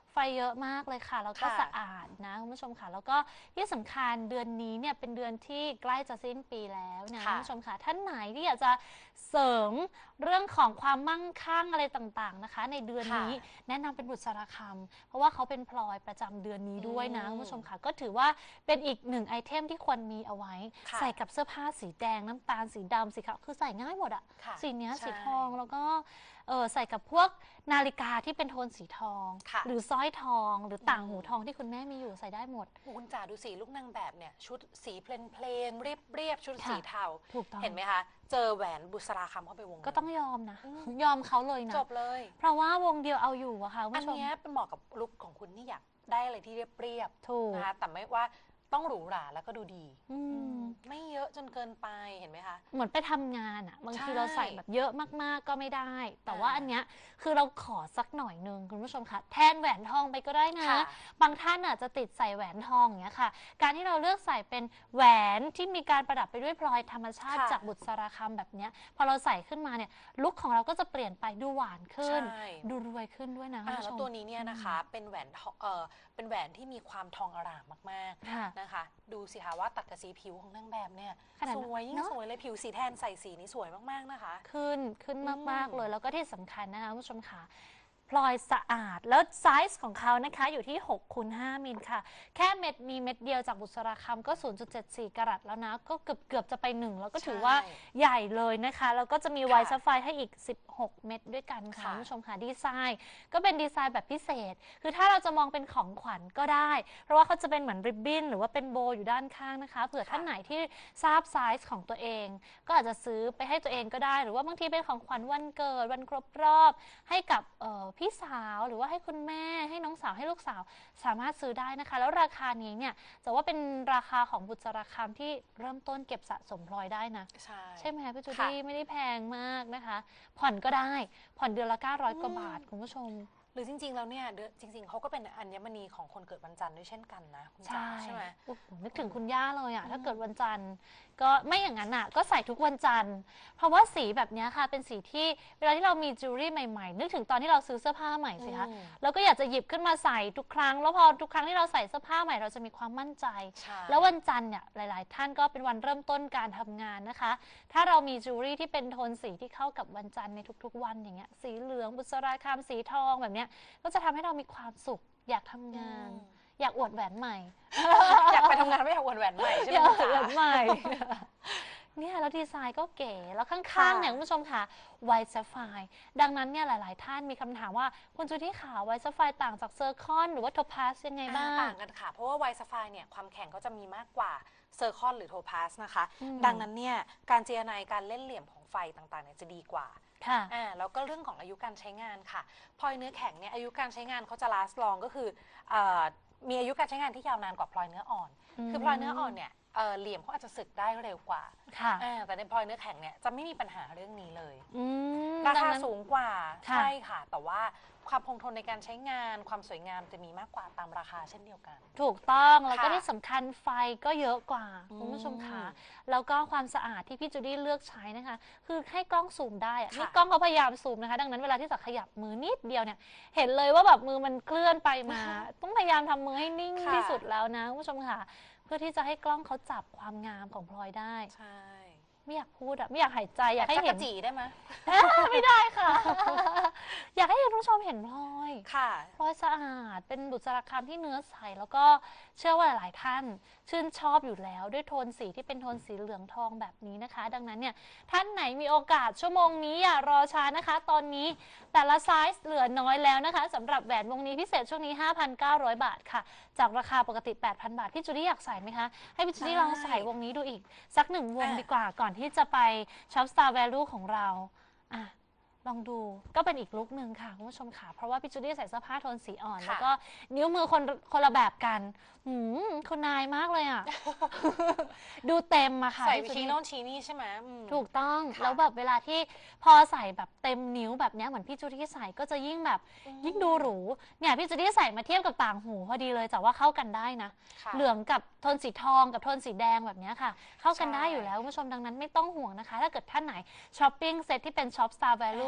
ไฟเยอะมากเลยค่ะแล้วก็สะอาดนะคุณผู้ชมค่ะแล้วก็ที่สำคัญเดือนนี้เนี่ยเป็นเดือนที่ใกล้จะสิ้นปีแล้วนะคุณผู้ชมค่ะท่านไหนที่อยากจะเสริมเรื่องของความมั่งคั่งอะไรต่างๆนะคะในเดือนนี้แนะนำเป็นบุษราคำเพราะว่าเขาเป็นพลอยประจำเดือนนี้ด้วยนะคุณผู้ชมค่ะก็ถือว่าเป็นอีกหนึ่งไอเทมที่ควรมีเอาไว้ใส่กับเสื้อผ้าสีแดงน้ำตาลสีดำสีขาวคือใส่ง่ายหมดอะสีเนี้ยสีทองแล้วก็เออใส่กับพวกนาฬิกาที่เป็นโทนสีทองหรือสร้อยทองหรือต่างหูทองที่คุณแม่มีอยู่ใส่ได้หมดคุณจ๋าดูสีลูกนางแบบเนี่ยชุดสีเพลนเพลนเรียบเรียบชุดสีเทาเห็นไหมคะเจอแหวนบุษราคำเข้าไปวงก็ต้องยอมนะยอมเขาเลยนะจบเลยเพราะว่าวงเดียวเอาอยู่อะค่ะอันนี้เป็นเหมาะกับลุคของคุณที่อยากได้อะไรที่เรียบเรียบนะคะแต่ไม่ว่าต้องหรูหราแล้วก็ดูดีไม่เยอะจนเกินไปเห็นไหมคะเหมือนไปทำงานอ่ะบางทีเราใส่แบบเยอะมากๆก็ไม่ได้แต่ว่าอันเนี้ยคือเราขอสักหน่อยนึงคุณผู้ชมคะแทนแหวนทองไปก็ได้นะบางท่านอาจจะติดใส่แหวนทองอย่างเงี้ยค่ะการที่เราเลือกใส่เป็นแหวนที่มีการประดับไปด้วยพลอยธรรมชาติจากบุษราคำแบบเนี้ยพอเราใส่ขึ้นมาเนี่ยลุคของเราก็จะเปลี่ยนไปดูหวานขึ้นดูรวยขึ้นด้วยนะแล้วตัวนี้เนี่ยนะคะเป็นแหวนเออเป็นแหวนที่มีความทองอร่ามมากๆนะคะดูสิคะว่าตัดกับสีผิวของนางแบบเนี่ยสวยยิ่งสวยเลยผิวสีแทนใส่สีนี้สวยมากๆนะคะขึ้นขึ้นมากๆเลยแล้วก็ที่สำคัญนะคะผู้ชมค่ะพลอยสะอาดแล้วไซส์ของเขานะคะอยู่ที่หกคูณห้ามิลค่ะแค่เม็ดมีเม็ดเดียวจากบุษราคำก็ ศูนย์จุดเจ็ดสี่ กะรัตแล้วนะก็เกือบเกือบจะไปหนึ่งแล้วก็ถือว่าใหญ่เลยนะคะแล้วก็จะมีไวท์ซัฟไฟร์ให้อีกสิบหกเม็ดด้วยกันค่ะผู้ชมค่ะดีไซน์ก็เป็นดีไซน์แบบพิเศษคือถ้าเราจะมองเป็นของขวัญก็ได้เพราะว่าเขาจะเป็นเหมือนริบบิ้นหรือว่าเป็นโบอยู่ด้านข้างนะคะเผื่อท่านไหนที่ทราบไซส์ของตัวเองก็อาจจะซื้อไปให้ตัวเองก็ได้หรือว่าบางทีเป็นของขวัญวันเกิดวันครบรอบให้กับพี่สาวหรือว่าให้คุณแม่ให้น้องสาวให้ลูกสาวสามารถซื้อได้นะคะแล้วราคานี้เนี่ยจะว่าเป็นราคาของบุษราคำที่เริ่มต้นเก็บสะสมพลอยได้นะใช่ใช่ไหมคะพี่จูดี้ไม่ได้แพงมากนะคะผ่อนก็ได้ผ่อนเดือนละเก้าร้อยกว่าบาทคุณผู้ชมหรือจริงๆแล้วเนี่ยจริงๆเขาก็เป็นอัญมณีของคนเกิดวันจันทร์ด้วยเช่นกันนะคุณจ๋าใช่ไหมนึกถึงคุณย่าเลยอ่ะถ้าเกิดวันจันทร์ก็ไม่อย่างนั้นอ่ะก็ใส่ทุกวันจันทร์เพราะว่าสีแบบนี้ค่ะเป็นสีที่เวลาที่เรามีจิวเวลรี่ใหม่ๆนึกถึงตอนที่เราซื้อเสื้อผ้าใหม่สิคะเราก็อยากจะหยิบขึ้นมาใส่ทุกครั้งแล้วพอทุกครั้งที่เราใส่เสื้อผ้าใหม่เราจะมีความมั่นใจแล้ววันจันทร์เนี่ยหลายๆท่านก็เป็นวันเริ่มต้นการทำงานนะคะถ้าเรามีจิวเวลรี่ที่เป็นโทนสีที่เข้ากับวันจันทร์ในทุกๆวันอย่างเงี้ยสีเหลืองบุษราคำสีทองแบบเนี้ยก็จะทำให้เรามีความสุขอยากทำงานอยากอวดแหวนใหม่อยากไปทำงานไม่อยากอวดแหวนใหม่ใช่ไหมอยากอวดแหวนใหม่เนี่ยแล้วดีไซน์ก็เก๋แล้วข้างๆเนี่ยคุณผู้ชมค่ะไวท์แซฟไฟร์ดังนั้นเนี่ยหลายๆท่านมีคำถามว่าคุณจูดี้ขาไวท์แซฟไฟร์ต่างจากเซอร์คอนหรือว่าโทพาสยังไงบ้างต่างกันค่ะเพราะว่าไวท์แซฟไฟร์เนี่ยความแข็งก็จะมีมากกว่าเซอร์คอนหรือโทพาสนะคะดังนั้นเนี่ยการเจียไนการเล่นเหลี่ยมของไฟต่างๆเนี่ยจะดีกว่าค่ะอ่าแล้วก็เรื่องของอายุการใช้งานค่ะพลอยเนื้อแข็งเนี่ยอายุการใช้งานเขาจะ last long ก็คือมีอายุการใช้งานที่ยาวนานกว่าพลอยเนื้ออ่อนคือพลอยเนื้ออ่อนเนี่ยเหลี่ยมเขาอาจจะสึกได้เร็วกว่าแต่ในพลอยเนื้อแข็งเนี่ยจะไม่มีปัญหาเรื่องนี้เลยราคาสูงกว่าใช่ค่ะแต่ว่าความคงทนในการใช้งานความสวยงามจะมีมากกว่าตามราคาเช่นเดียวกันถูกต้องแล้วก็ที่สำคัญไฟก็เยอะกว่าคุณผู้ชมค่ะแล้วก็ความสะอาดที่พี่จูดี้เลือกใช้นะคะคือให้กล้องซูมได้นี่กล้องเขาพยายามซูมนะคะดังนั้นเวลาที่จะขยับมือนิดเดียวเนี่ยเห็นเลยว่าแบบมือมันเคลื่อนไปมาต้องพยายามทำมือให้นิ่งที่สุดแล้วนะคุณผู้ชมค่ะเพื่อที่จะให้กล้องเขาจับความงามของพลอยได้ใช่ไม่อยากพูดอะไม่อยากหายใจอยากให้เห็นจีได้ไหมไม่ได้ค่ะ อยากให้คุณผู้ชมเห็นพลอยค่ะพลอยสะอาดเป็นบุษราคำที่เนื้อใสแล้วก็เชื่อว่าหลายท่านชื่นชอบอยู่แล้วด้วยโทนสีที่เป็นโทนสีเหลืองทองแบบนี้นะคะดังนั้นเนี่ยท่านไหนมีโอกาสชั่วโมงนี้อย่ารอช้านะคะตอนนี้แต่ละไซส์เหลือน้อยแล้วนะคะสำหรับแหวนวงนี้พิเศษช่วงนี้ ห้าพันเก้าร้อย บาทค่ะจากราคาปกติ แปดพัน บาทพี่จูดี้อยากใส่ไหมคะให้พี่จูดี้ลองใส่วงนี้ดูอีกสักหนึ่งวงดีกว่าก่อนที่จะไปช็อป Star Value ของเราอ่ะลองดูก็เป็นอีกลุคหนึ่งค่ะคุณผู้ชมค่ะเพราะว่าพี่จูดี้ใส่เสื้อผ้าโทนสีอ่อนแล้วก็นิ้วมือคนคนละแบบกันหืมคุณนายมากเลยอ่ะ ดูเต็มอะค่ะใส่ชีโน่ชีนี่ใช่ไหมถูกต้องแล้วแบบเวลาที่พอใส่แบบเต็มนิ้วแบบนี้เหมือนพี่จูดี้ใส่ก็จะยิ่งแบบยิ่งดูหรูเนี่ยพี่จูดี้ใส่มาเทียบกับต่างหูพอดีเลยแต่ว่าเข้ากันได้นะเหลืองกับโทนสีทองกับโทนสีแดงแบบนี้ค่ะเข้ากันได้อยู่แล้วคุณผู้ชมดังนั้นไม่ต้องห่วงนะคะถ้าเกิดท่านไหนช้อปปิ้งเซ็ตที่เป็นช็อป Star Value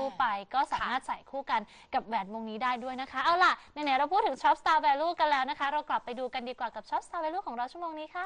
value ไปก็สามารถใส่คู่กันกับแหวนวงนี้ได้ด้วยนะคะเอาล่ะไหนๆเราพูดถึง Shop Star Value กันแล้วนะคะเรากลับไปดูกันดีกว่ากับ Shop Star Value ของเราชั่วโมงนี้ค่ะ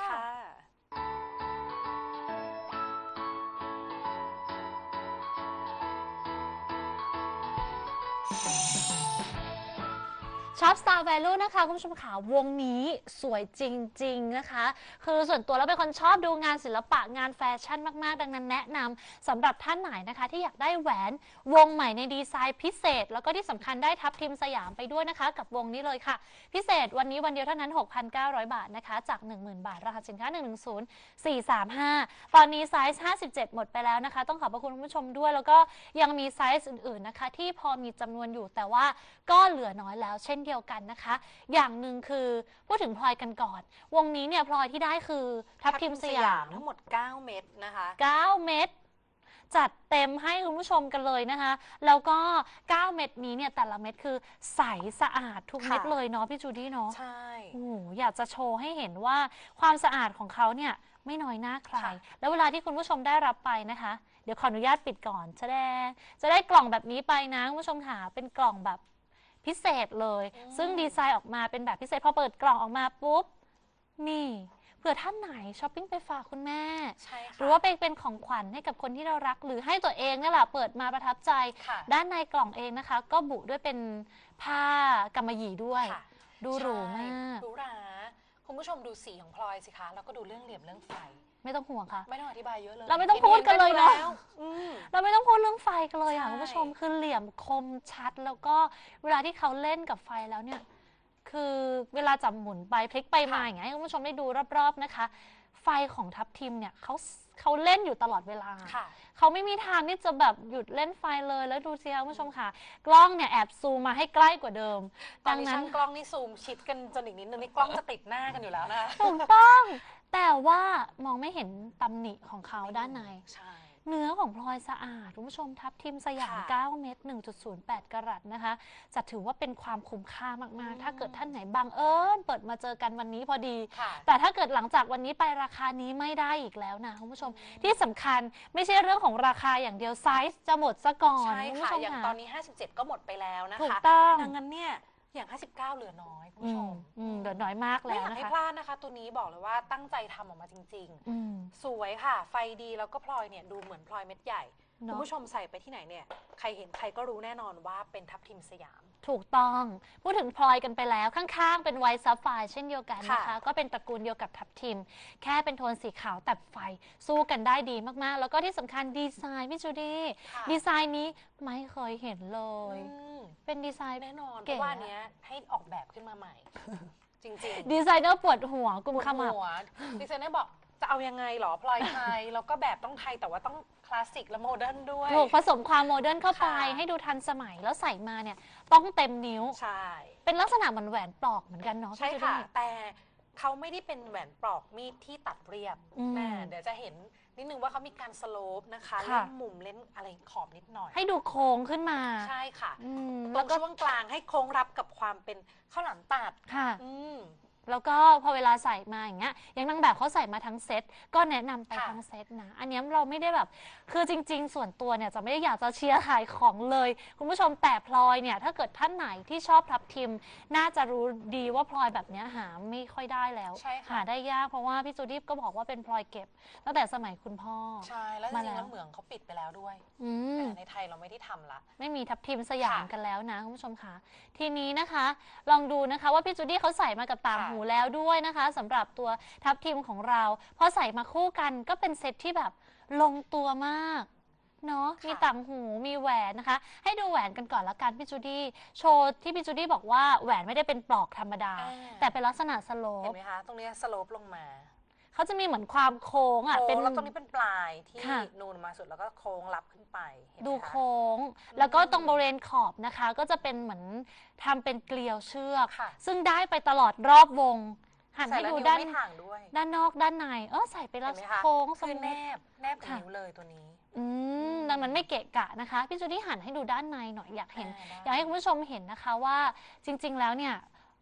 ช็อป Star Value นะคะคุณผู้ชมขาวงนี้สวยจริงๆนะคะคือส่วนตัวแล้วเป็นคนชอบดูงานศิลปะงานแฟชั่นมากๆดังนั้นแนะนำสำหรับท่านไหนนะคะที่อยากได้แหวนวงใหม่ในดีไซน์พิเศษแล้วก็ที่สำคัญได้ทับทิมสยามไปด้วยนะคะกับวงนี้เลยค่ะพิเศษวันนี้วันเดียวเท่านั้น หกพันเก้าร้อย บาทนะคะจาก หนึ่งหมื่น บาทรหัสสินค้า หนึ่ง หนึ่ง ศูนย์ สี่ สาม ห้า ตอนนี้ไซส์ห้าสิบเจ็ดหมดไปแล้วนะคะต้องขอบพระคุณคุณผู้ชมด้วยแล้วก็ยังมีไซส์อื่นๆนะคะที่พอมีจำนวนอยู่แต่ว่าก็เหลือน้อยแล้วเช่นเดียวกันนะคะอย่างหนึ่งคือพูดถึงพลอยกันก่อนวงนี้เนี่ยพลอยที่ได้คือทับทิมสยามทั้งหมดเก้าเม็ดนะคะเก้าเม็ดจัดเต็มให้คุณผู้ชมกันเลยนะคะแล้วก็เก้าเม็ดนี้เนี่ยแต่ละเม็ดคือใสสะอาดทุกเม็ดเลยเนาะพี่จูดี้เนาะใช่โอ้อยากจะโชว์ให้เห็นว่าความสะอาดของเขาเนี่ยไม่น้อยหน้าใครแล้วเวลาที่คุณผู้ชมได้รับไปนะคะเดี๋ยวขออนุญาตปิดก่อนจะได้จะได้กล่องแบบนี้ไปนะคุณผู้ชมค่ะเป็นกล่องแบบพิเศษเลยซึ่งดีไซน์ออกมาเป็นแบบพิเศษพอเปิดกล่องออกมาปุ๊บนี่เผื่อท่านไหนช้อปปิ้งไปฝากคุณแม่หรือว่าไปเป็นของขวัญให้กับคนที่เรารักหรือให้ตัวเองนี่แหละเปิดมาประทับใจด้านในกล่องเองนะคะก็บุด้วยเป็นผ้ากำมะหยี่ด้วยดูหรูมากหรูหราคุณผู้ชมดูสีของพลอยสิคะแล้วก็ดูเรื่องเหลี่ยมเรื่องไฟไม่ต้องห่วงค่ะไม่ต้องอธิบายเยอะเลยเราไม่ต้องพูดกันเลยเนาะเราไม่ต้องพูดเรื่องไฟกันเลยค่ะคุณผู้ชมคือเหลี่ยมคมชัดแล้วก็เวลาที่เขาเล่นกับไฟแล้วเนี่ยคือเวลาจับหมุนไปพลิกไปมาอย่างเงี้ยให้คุณผู้ชมได้ดูรอบๆนะคะไฟของทัพทิมเนี่ยเขาเขาเล่นอยู่ตลอดเวลาเขาไม่มีทางที่จะแบบหยุดเล่นไฟเลยแล้วดูสิคะคุณผู้ชมค่ะกล้องเนี่ยแอบซูมมาให้ใกล้กว่าเดิมดังนั้นกล้องนี่ซูมชิดกันจนอีกนิดนึงนี่กล้องจะติดหน้ากันอยู่แล้วนะถูกต้องแต่ว่ามองไม่เห็นตำหนิของเขาด้านในเนื้อของพลอยสะอาดคุณผู้ชมทับทิมสยามเก้าเม็ด หนึ่งจุดศูนย์แปด กะรัตนะคะจะถือว่าเป็นความคุ้มค่ามากๆถ้าเกิดท่านไหนบังเอิญเปิดมาเจอกันวันนี้พอดีแต่ถ้าเกิดหลังจากวันนี้ไปราคานี้ไม่ได้อีกแล้วนะคุณผู้ชมที่สำคัญไม่ใช่เรื่องของราคาอย่างเดียวไซส์จะหมดซะก่อนใช่ค่ะอย่างตอนนี้ห้าสิบเจ็ดก็หมดไปแล้วนะคะถูกต้องดังนั้นเนี่ยอย่างห้าสิบเก้าเหลือน้อยคุณผู้ชมเหลือน้อยมากแล้วนะคะไม่อยากให้พลาดนะคะตัวนี้บอกเลยว่าตั้งใจทำออกมาจริงๆสวยค่ะไฟดีแล้วก็พลอยเนี่ยดูเหมือนพลอยเม็ดใหญ่คุณผู้ชมใส่ไปที่ไหนเนี่ยใครเห็นใครก็รู้แน่นอนว่าเป็นทับทิมสยามถูกต้องพูดถึงพลอยกันไปแล้วข้างๆเป็นไวท์ซัฟไฟร์เช่นเดียวกันนะคะก็เป็นตระกูลเดียวกับทับทิมแค่เป็นโทนสีขาวแต่ไฟสู้กันได้ดีมากๆแล้วก็ที่สำคัญดีไซน์พี่จูดี้ดีไซน์นี้ไม่เคยเห็นเลยเป็นดีไซน์แน่นอนเพราะว่านี้ให้ออกแบบขึ้นมาใหม่จริงๆดีไซเนอร์ปวดหัวกุมขมับดีไซเนอร์บอกจะเอายังไงหรอพลอยไทยแล้วก็แบบต้องไทยแต่ว่าต้องคลาสสิกและโมเดิร์นด้วยถูกผสมความโมเดิร์นเข้าไปให้ดูทันสมัยแล้วใส่มาเนี่ยต้องเต็มนิ้วใช่เป็นลักษณะเหมือนแหวนปลอกเหมือนกันเนาะใช่ค่ะแต่เขาไม่ได้เป็นแหวนปลอกมีดที่ตัดเรียบแม่เดี๋ยวจะเห็นนิดนึงว่าเขามีการสโลปนะคะเล่นมุมเล่นอะไรขอบนิดหน่อยให้ดูโค้งขึ้นมาใช่ค่ะตรงช่วงกลางให้โค้งรับกับความเป็นข้าวหลามตัดค่ะแล้วก็พอเวลาใส่มาอย่างเงี้ยอย่างนางแบบเขาใส่มาทั้งเซตก็แนะนำไปทั้งเซตนะอันนี้เราไม่ได้แบบคือจริงๆส่วนตัวเนี่ยจะไม่ได้อยากจะเชียร์ขายของเลยคุณผู้ชมแต่พลอยเนี่ยถ้าเกิดท่านไหนที่ชอบทับทิมน่าจะรู้ดีว่าพลอยแบบนี้หาไม่ค่อยได้แล้วหาได้ยากเพราะว่าพี่จูดี้ก็บอกว่าเป็นพลอยเก็บตั้งแต่สมัยคุณพ่อใช่แล้วจริงๆแล้วเหมืองเขาปิดไปแล้วด้วยแต่ในไทยเราไม่ได้ทำละไม่มีทับทิมสยามกันแล้วนะคุณผู้ชมคะทีนี้นะคะลองดูนะคะว่าพี่จูดี้เขาใส่มากับต่างหูแล้วด้วยนะคะสำหรับตัวทับทิมของเราพอใส่มาคู่กันก็เป็นเซตที่แบบลงตัวมากเนาะมีต่างหูมีแหวนนะคะให้ดูแหวนกันก่อนละกันพี่จูดี้โชว์ที่พี่จูดี้บอกว่าแหวนไม่ได้เป็นปลอกธรรมดาแต่เป็นลักษณะสโลปเห็นไหมคะตรงนี้สโลปลงมาเขาจะมีเหมือนความโค้งอ่ะเป็นแล้วตรงนี้เป็นปลายที่นูนมาสุดแล้วก็โค้งรับขึ้นไปดูโค้งแล้วก็ตรงบริเวณขอบนะคะก็จะเป็นเหมือนทำเป็นเกลียวเชือกซึ่งได้ไปตลอดรอบวงหันให้ดูด้านด้านนอกด้านในเออใส่ไปแล้วโค้งคือแนบแนบกับนิ้วเลยตัวนี้อืมดังนั้นไม่เกะกะนะคะพี่จูดี้หันให้ดูด้านในหน่อยอยากเห็นอยากให้คุณผู้ชมเห็นนะคะว่าจริงๆแล้วเนี่ย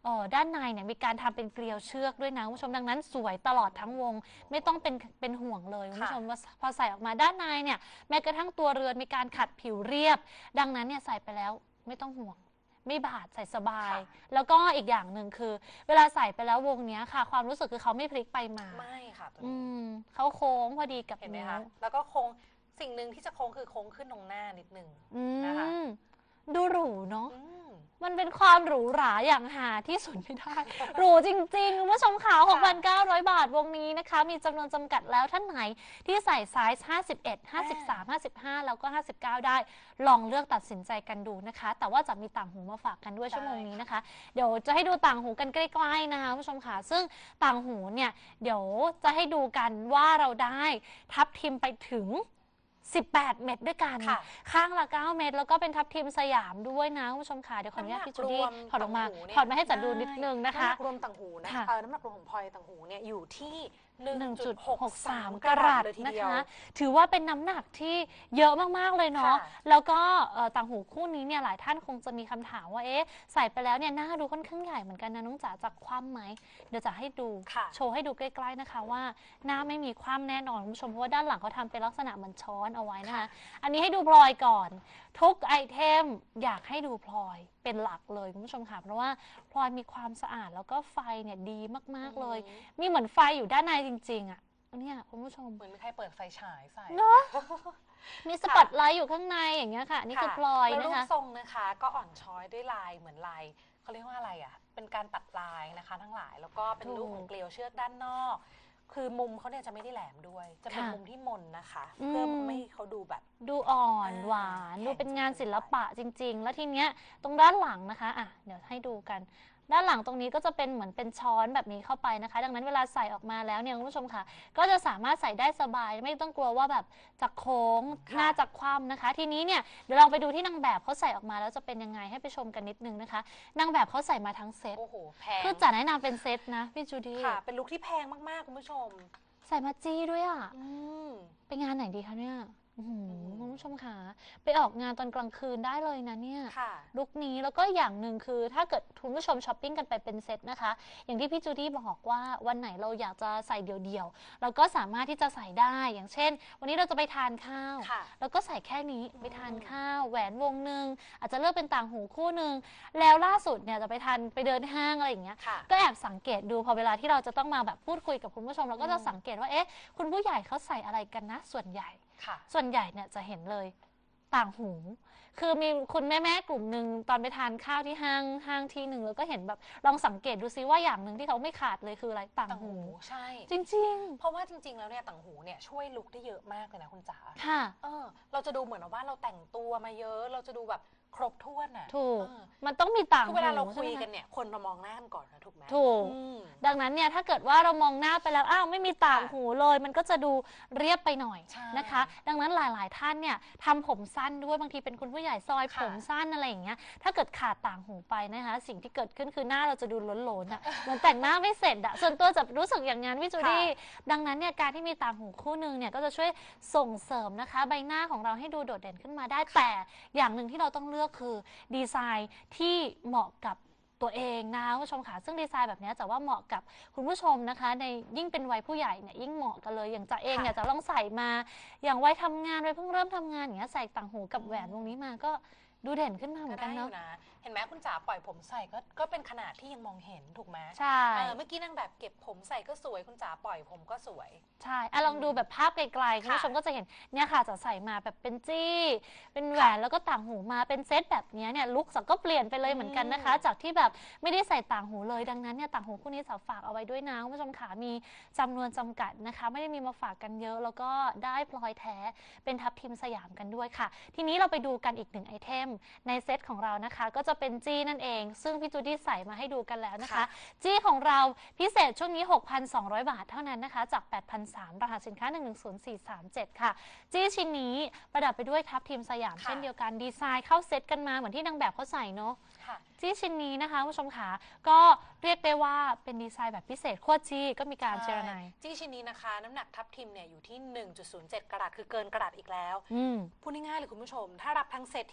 เอ่อด้านในเนี่ยมีการทำเป็นเกลียวเชือกด้วยนะคุณผู้ชมดังนั้นสวยตลอดทั้งวงไม่ต้องเป็นเป็นห่วงเลยคุณผู้ชมว่าพอใส่ออกมาด้านในเนี่ยแม้กระทั่งตัวเรือนมีการขัดผิวเรียบดังนั้นเนี่ยใส่ไปแล้วไม่ต้องห่วงไม่บาดใส่สบายแล้วก็อีกอย่างหนึ่งคือเวลาใส่ไปแล้ววงเนี้ยค่ะความรู้สึกคือเขาไม่พลิกไปมาไม่ค่ะตัวอืนี้มเขาโค้งพอดีกับเห็นไหมนิ้วคะแล้วก็โค้งสิ่งหนึ่งที่จะโค้งคือโค้งขึ้นตรงหน้านิดนึงอืนะคะมดูหรูเนาะอืมมันเป็นความหรูหราอย่างหาที่สุดไม่ได้ หรูจริงๆคุณผู้ชมขาว หกพันเก้าร้อย บาทวงนี้นะคะ มีจำนวนจำกัดแล้วท่านไหนที่ใส่ไซส์ ห้าสิบเอ็ด ห้าสิบสาม ห้าสิบห้า แล้วก็ ห้าสิบเก้า ได้ ลองเลือกตัดสินใจกันดูนะคะ แต่ว่าจะมีต่างหูมาฝากกันด้วยชั่วโมงนี้นะคะ เดี๋ยวจะให้ดูต่างหูกันใกล้ๆนะคะคุณผู้ชมค่ะซึ่งต่างหูเนี่ยเดี๋ยวจะให้ดูกันว่าเราได้ทับทิมไปถึงสิบแปดเม็ดด้วยกันข้างละเก้าเม็ดแล้วก็เป็นทับทิมสยามด้วยนะคุณผู้ชมค่ะเดี๋ยวขออนุญาตพี่จูดี้ถอดออกมาถอดมาให้จัดดูนิดนึงนะคะน้ำหนักรวมต่างหูนะเออน้ำหนักรวมของพลอยต่างหูเนี่ยอยู่ที่ หนึ่งหนึ่งจุจุดดหหกกสาสาม มกกรัรัตตเลยทีนะเดียวคะถือว่าเป็นน้ำหนักที่เยอะมากๆเลยเนาะค่ะแล้วก็เอ่อต่างหูคู่นี้เนี่ยหลายท่านคงจะมีคำถามว่าเอ๊ะใส่ไปแล้วเนี่ยหน้าดูค่อนข้างใหญ่เหมือนกันนะน้องจ๋าจะคว่ำไหมเดี๋ยวจะให้ดูค่ะโชว์ให้ดูใกล้ๆนะคะว่าหน้าไม่มีคว่ำแน่นอนคุณผู้ชมเพราะว่าด้านหลังเขาทำเป็นลักษณะเหมือนช้อนเอาไว้นะคะ อันนี้ให้ดูพลอยก่อน ทุกไอเทมอยากให้ดูพลอยเป็นหลักเลยคุณผู้ชมค่ะเพราะว่าพลอยมีความสะอาดแล้วก็ไฟเนี่ยดีมากๆเลย มีเหมือนไฟอยู่ด้านในจริงๆอ่ะเนี่ยคุณผู้ชมเหมือนมีใครเปิดไฟฉายใส่เนาะ มีสปอตไลท์อยู่ข้างในอย่างเงี้ยค่ะอันนี่คือพลอยแล้วรูนะปคะทรงนะคะก็อ่อนช้อยด้วยลายเหมือนลายเขาเรียกว่าอะไรอ่ะเป็นการตัดลายนะคะทั้งหลายแล้วก็เป็นรูปของเกลียวเชือกด้านนอก คือมุมเขาเนี่ยจะไม่ได้แหลมด้วย จะเป็นค่ะมุมที่มนนะคะอืมเพื่อไม่ให้เขาดูแบบดูอ่อนอ่าหวานแข็งดูเป็นงานจริงๆศิลปะจริง ๆ แล้วทีเนี้ยตรงด้านหลังนะคะอ่ะเดี๋ยวให้ดูกัน ด้านหลังตรงนี้ก็จะเป็นเหมือนเป็นช้อนแบบนี้เข้าไปนะคะ ดังนั้นเวลาใส่ออกมาแล้วเนี่ยคุณผู้ชมค่ะ ก็จะสามารถใส่ได้สบายไม่ต้องกลัวว่าแบบจะโค้งค่ะหน้าจะคว่ำนะคะ ทีนี้เนี่ยเดี๋ยวลองไปดูที่นางแบบเขาใส่ออกมาแล้วจะเป็นยังไงให้ไปชมกันนิดนึงนะคะนางแบบเขาใส่มาทั้งเซตโอ้โหแพงคือจะแนะนำเป็นเซตนะพี่จูดี้ค่ะเป็นลุคที่แพงมากๆคุณผู้ชมใส่มาจี้ด้วยอ่ะอืมไปงานไหนดีคะเนี่ยอื้อหือคุณผู้ชมค่ะไปออกงานตอนกลางคืนได้เลยนะเนี่ยค่ะลุคนี้แล้วก็อย่างหนึ่งคือถ้าเกิดคุณผู้ชมช้อปปิ้งกันไปเป็นเซตนะคะ อย่างที่พี่จูดี้บอกว่าวันไหนเราอยากจะใส่เดี่ยวๆเราก็สามารถที่จะใส่ได้อย่างเช่น วันนี้เราจะไปทานข้าวค่ะเราก็ใส่แค่นี้ไปทานข้าว แหวนวงหนึ่งอาจจะเลือกเป็นต่างหูคู่หนึ่งแล้วล่าสุดเนี่ยจะไปทานไปเดินห้างอะไรอย่างเงี้ยค่ะก็แอบสังเกตดูพอเวลาที่เราจะต้องมาแบบพูดคุยกับคุณผู้ชมเราก็จะอืมสังเกตว่าเอ๊ะคุณผู้ใหญ่เขาใส่อะไรกันนะส่วนใหญ่ค่ะส่วนใหญ่เนี่ยจะเห็นเลยต่างหู คือมีคุณแม่แม่ๆกลุ่มหนึ่งตอนไปทานข้าวที่ห้างห้างที่หนึ่งแล้วก็เห็นแบบลองสังเกตดูซิว่าอย่างหนึ่งที่เขาไม่ขาดเลยคืออะไรต่างต่างหูหูใช่จริงเพราะว่าจริงๆแล้วเนี่ยต่างหูเนี่ยช่วยลุคได้เยอะมากเลยนะคุณจ๋าๆ ค่ะเออเราจะดูเหมือนว่าเราแต่งตัวมาเยอะ เราจะดูแบบครบถ้วนน่ะถูกเออมันต้องมีต่างคือหูเวลาเราคุยใช่ไหมกันเนี่ย คนเรามองหน้ากันก่อนนะถูกไหมถูกอืมดังนั้นเนี่ยถ้าเกิดว่าเรามองหน้าไปแล้วอ้าวไม่มีต่างหูเลย มันก็จะดูเรียบไปหน่อยใช่นะคะ ดังนั้นหลายๆท่านเนี่ยทำผมสั้นด้วยบางทีเป็นคุณผู้ใหญ่ซอยผมสั้นอะไรอย่างเงี้ยถ้าเกิดขาดต่างหูไปนะคะ สิ่งที่เกิดขึ้นคือหน้าเราจะดูโหลนๆอ่ะเหมือนแต่งหน้าไม่เสร็จอ่ะส่วนตัวจะรู้สึกอย่างนั้นพี่จูดี้ดังนั้นเนี่ยการที่มีต่างหูคู่หนึงเนี่ยก็จะช่วยส่งเสริมนะคะใบหน้าของเราให้ดูโดดเด่นขึ้นมาได้แต่อย่างหนึ่งที่เราต้องเลือกคือดีไซน์ที่เหมาะกับตัวเองนะคุณผู้ชมค่ะซึ่งดีไซน์แบบนี้จะว่าเหมาะกับคุณผู้ชมนะคะในยิ่งเป็นวัยผู้ใหญ่เนี่ยยิ่งเหมาะกันเลยอย่างจะเองเนี่ยจะลองใส่มาอย่างวัยทำงานวัยเพิ่งเริ่มทำงานอย่างเงี้ยใส่ต่างหูกับแหวนวงนี้มาก็ดูเด่นขึ้นมาเหมืก็อนกัได้นอเนาะยู่นะ เห็นไหมคุณจ๋าปล่อยผมใส่ก็ก็เป็นขนาดที่ยังมองเห็นถูกไหมใช่เออเมื่อกี้นางแบบเก็บผมใส่ก็สวยคุณจ๋าปล่อยผมก็สวยใช่อะลองดูแบบภาพไกลๆคุณผู้ชมก็จะเห็นเนี่ยค่ะจะใส่มาแบบเป็นจี้ เป็นแหวนแล้วก็ต่างหูมาเป็นเซตแบบนี้เนี่ยลุคสักก็เปลี่ยนไปเลยเหมือนกันนะคะ จากที่แบบไม่ได้ใส่ต่างหูเลยดังนั้นเนี่ยต่างหูคู่นี้สาวฝากเอาไว้ด้วยนะคุณผู้ชมขามีจำนวนจำกัดนะคะ ไม่ได้มีมาฝากกันเยอะ แล้วก็ได้พลอยแท้เป็นทับทิมสยามกันด้วยค่ะ ทีนี้เราไปดูกันอีกหนึ่งไอเทมในเซตของเรานะคะก็จะเป็นจี้นั่นเอง ซึ่งพี่จูดี้ใส่มาให้ดูกันแล้วนะคะค่ะจี้ของเราพิเศษช่วงนี้ หกพันสองร้อย บาทเท่านั้นนะคะจาก แปดพันสามร้อย รหัสสินค้า หนึ่ง หนึ่ง ศูนย์ สี่ สาม เจ็ด ค่ะจี้ชิ้นนี้ประดับไปด้วยทับทิมสยามค่ะเช่นเดียวกันดีไซน์เข้าเซตกันมาเหมือนที่นางแบบเขาใส่เนาะค่ะจี้ชิ้นนี้นะคะคุณผู้ชมขาก็เรียกได้ว่าเป็นดีไซน์แบบพิเศษขั้วจี้ก็มีการเจรไนายจี้ชิ้นนี้นะคะ น้ำหนักทับทิมเนี่ยอยู่ที่ หนึ่งจุดศูนย์เจ็ด กะรัตคือเกินกะรัตอีกแล้วอืมพูดง่ายๆเลยคุณผู้ชม ถ้ารับทั้งเซตที่นางแบบ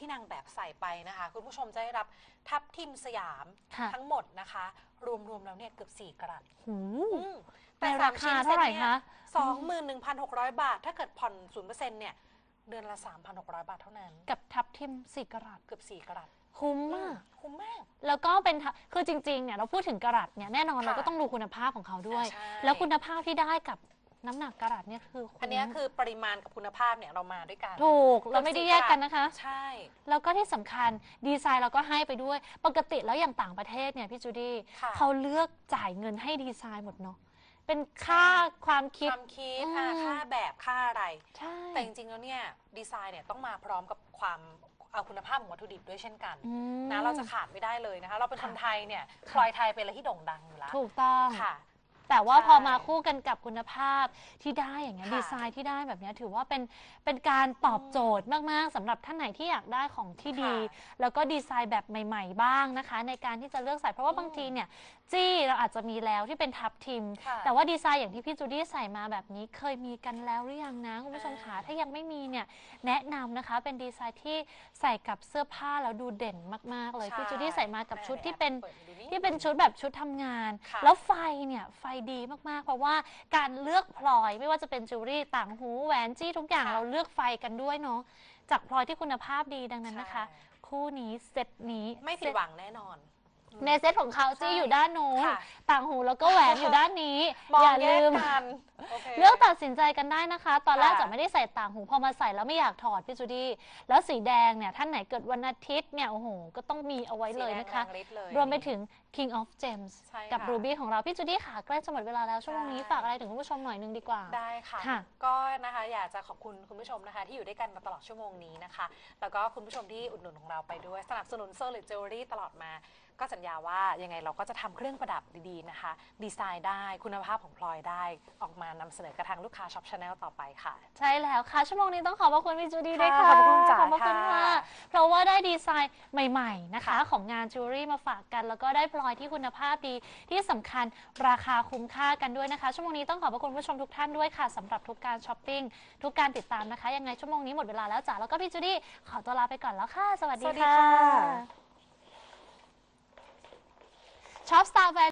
แบบใส่ไปนะคะคุณผู้ชมจะได้รับทับทิมสยามทั้งหมดนะคะรวมๆแล้วเนี่ยเกือบสี่กะรัตหูแต่ราคาเท่าไหร่คะสองหมื่นหนึ่งพันหกร้อยบาทถ้าเกิดผ่อนศูนย์เปอร์เซ็นต์เนี่ยเดือนละ สามพันหกร้อย บาทเท่านั้นกับทับทิมสี่กะรัตเกือบสี่กะรัตคุ้มมากคุ้มมากแล้วก็เป็นคือจริงๆเนี่ยเราพูดถึงกะรัตเนี่ยแน่นอนเราก็ต้องดูคุณภาพของเขาด้วยแล้วคุณภาพที่ได้กับน้ำหนักกะรัตเนี่ยคืออันนี้คือปริมาณกับคุณภาพเนี่ยเรามาด้วยกันถูกเราไม่ได้แยกกันนะคะใช่แล้วก็ที่สำคัญดีไซน์เราก็ให้ไปด้วยปกติแล้วอย่างต่างประเทศเนี่ยพี่จูดี้เขาเลือกจ่ายเงินให้ดีไซน์หมดเนาะเป็นค่าความคิดความคิดค่าแบบค่าอะไรแต่จริงๆแล้วเนี่ยดีไซน์เนี่ยต้องมาพร้อมกับความเอาคุณภาพของวัตถุดิบด้วยเช่นกันนะเราจะขาดไม่ได้เลยนะคะเราเป็นคนไทยเนี่ยพลอยไทยเป็นอะไรที่โด่งดังอยู่แล้วถูกต้องค่ะแต่ว่าพอมาคู่กันกับคุณภาพที่ได้อย่างเงี้ยดีไซน์ที่ได้แบบนี้ถือว่าเป็นเป็นการตอบโจทย์มากๆสำหรับท่านไหนที่อยากได้ของที่ดีแล้วก็ดีไซน์แบบใหม่ๆบ้างนะคะในการที่จะเลือกใส่เพราะว่าบางทีเนี่ยจี้เราอาจจะมีแล้วที่เป็นทับทิมแต่ว่าดีไซน์อย่างที่พี่จูดี้ใส่มาแบบนี้เคยมีกันแล้วหรือยังนะคุณผู้ชมคะถ้ายังไม่มีเนี่ยแนะนำนะคะเป็นดีไซน์ที่ใส่กับเสื้อผ้าแล้วดูเด่นมากๆเลยพี่จูดี้ใส่มากับชุดที่เป็นที่เป็นชุดแบบชุดทำงานแล้วไฟเนี่ยไฟดีมากๆเพราะว่าการเลือกพลอยไม่ว่าจะเป็นจิวเวลรี่ต่างหูแหวนจี้ทุกอย่างเราเลือกไฟกันด้วยเนาะจากพลอยที่คุณภาพดีดังนั้นนะคะคู่นี้เซตนี้ไม่ผิดหวังแน่นอนในเซตของเขาจี้อยู่ด้านโน้นต่างหูแล้วก็แหวนอยู่ด้านนี้อย่าลืมเลือกตัดสินใจกันได้นะคะตอนแรกจะไม่ได้ใส่ต่างหูพอมาใส่แล้วไม่อยากถอดพี่จูดี้แล้วสีแดงเนี่ยท่านไหนเกิดวันอาทิตย์เนี่ยโอ้โหก็ต้องมีเอาไว้เลยนะคะรวมไปถึง King of Gems กับ Ruby ของเราพี่จูดี้ค่ะใกล้จะหมดเวลาแล้วช่วงนี้ฝากอะไรถึงคุณผู้ชมหน่อยนึงดีกว่าได้ค่ะก็นะคะอยากจะขอบคุณคุณผู้ชมนะคะที่อยู่ด้วยกันมาตลอดชั่วโมงนี้นะคะแล้วก็คุณผู้ชมที่อุดหนุนของเราไปด้วยสนับสนุนโซลิดจิวเวลรี่ตลอดมาก็สัญญาว่ายังไงเราก็จะทำเครื่องประดับดีๆนะคะดีไซน์ได้คุณภาพของพลอยได้ออกมานำเสนอกระทางลูกค้าช็อปชาแนลต่อไปค่ะใช่แล้วค่ะชั่วโมงนี้ต้องขอบพระคุณพี่จูดี้ด้วยค่ะขอบคุณจ๋าขอบคุณค่ะเพราะว่าได้ดีไซน์ใหม่ๆนะคะของงานจิวเวลรี่มาฝากกันแล้วก็ได้พลอยที่คุณภาพดีที่สำคัญราคาคุ้มค่ากันด้วยนะคะชั่วโมงนี้ต้องขอบพระคุณผู้ชมทุกท่านด้วยค่ะสำหรับทุกการช้อปปิ้งทุกการติดตามนะคะยังไงชั่วโมงนี้หมดเวลาแล้วจ๋าแล้วก็พี่จูดี้ขอตัวลาไปก่อนแล้วค่ะสวัสดีค่ะช็อปสตาร์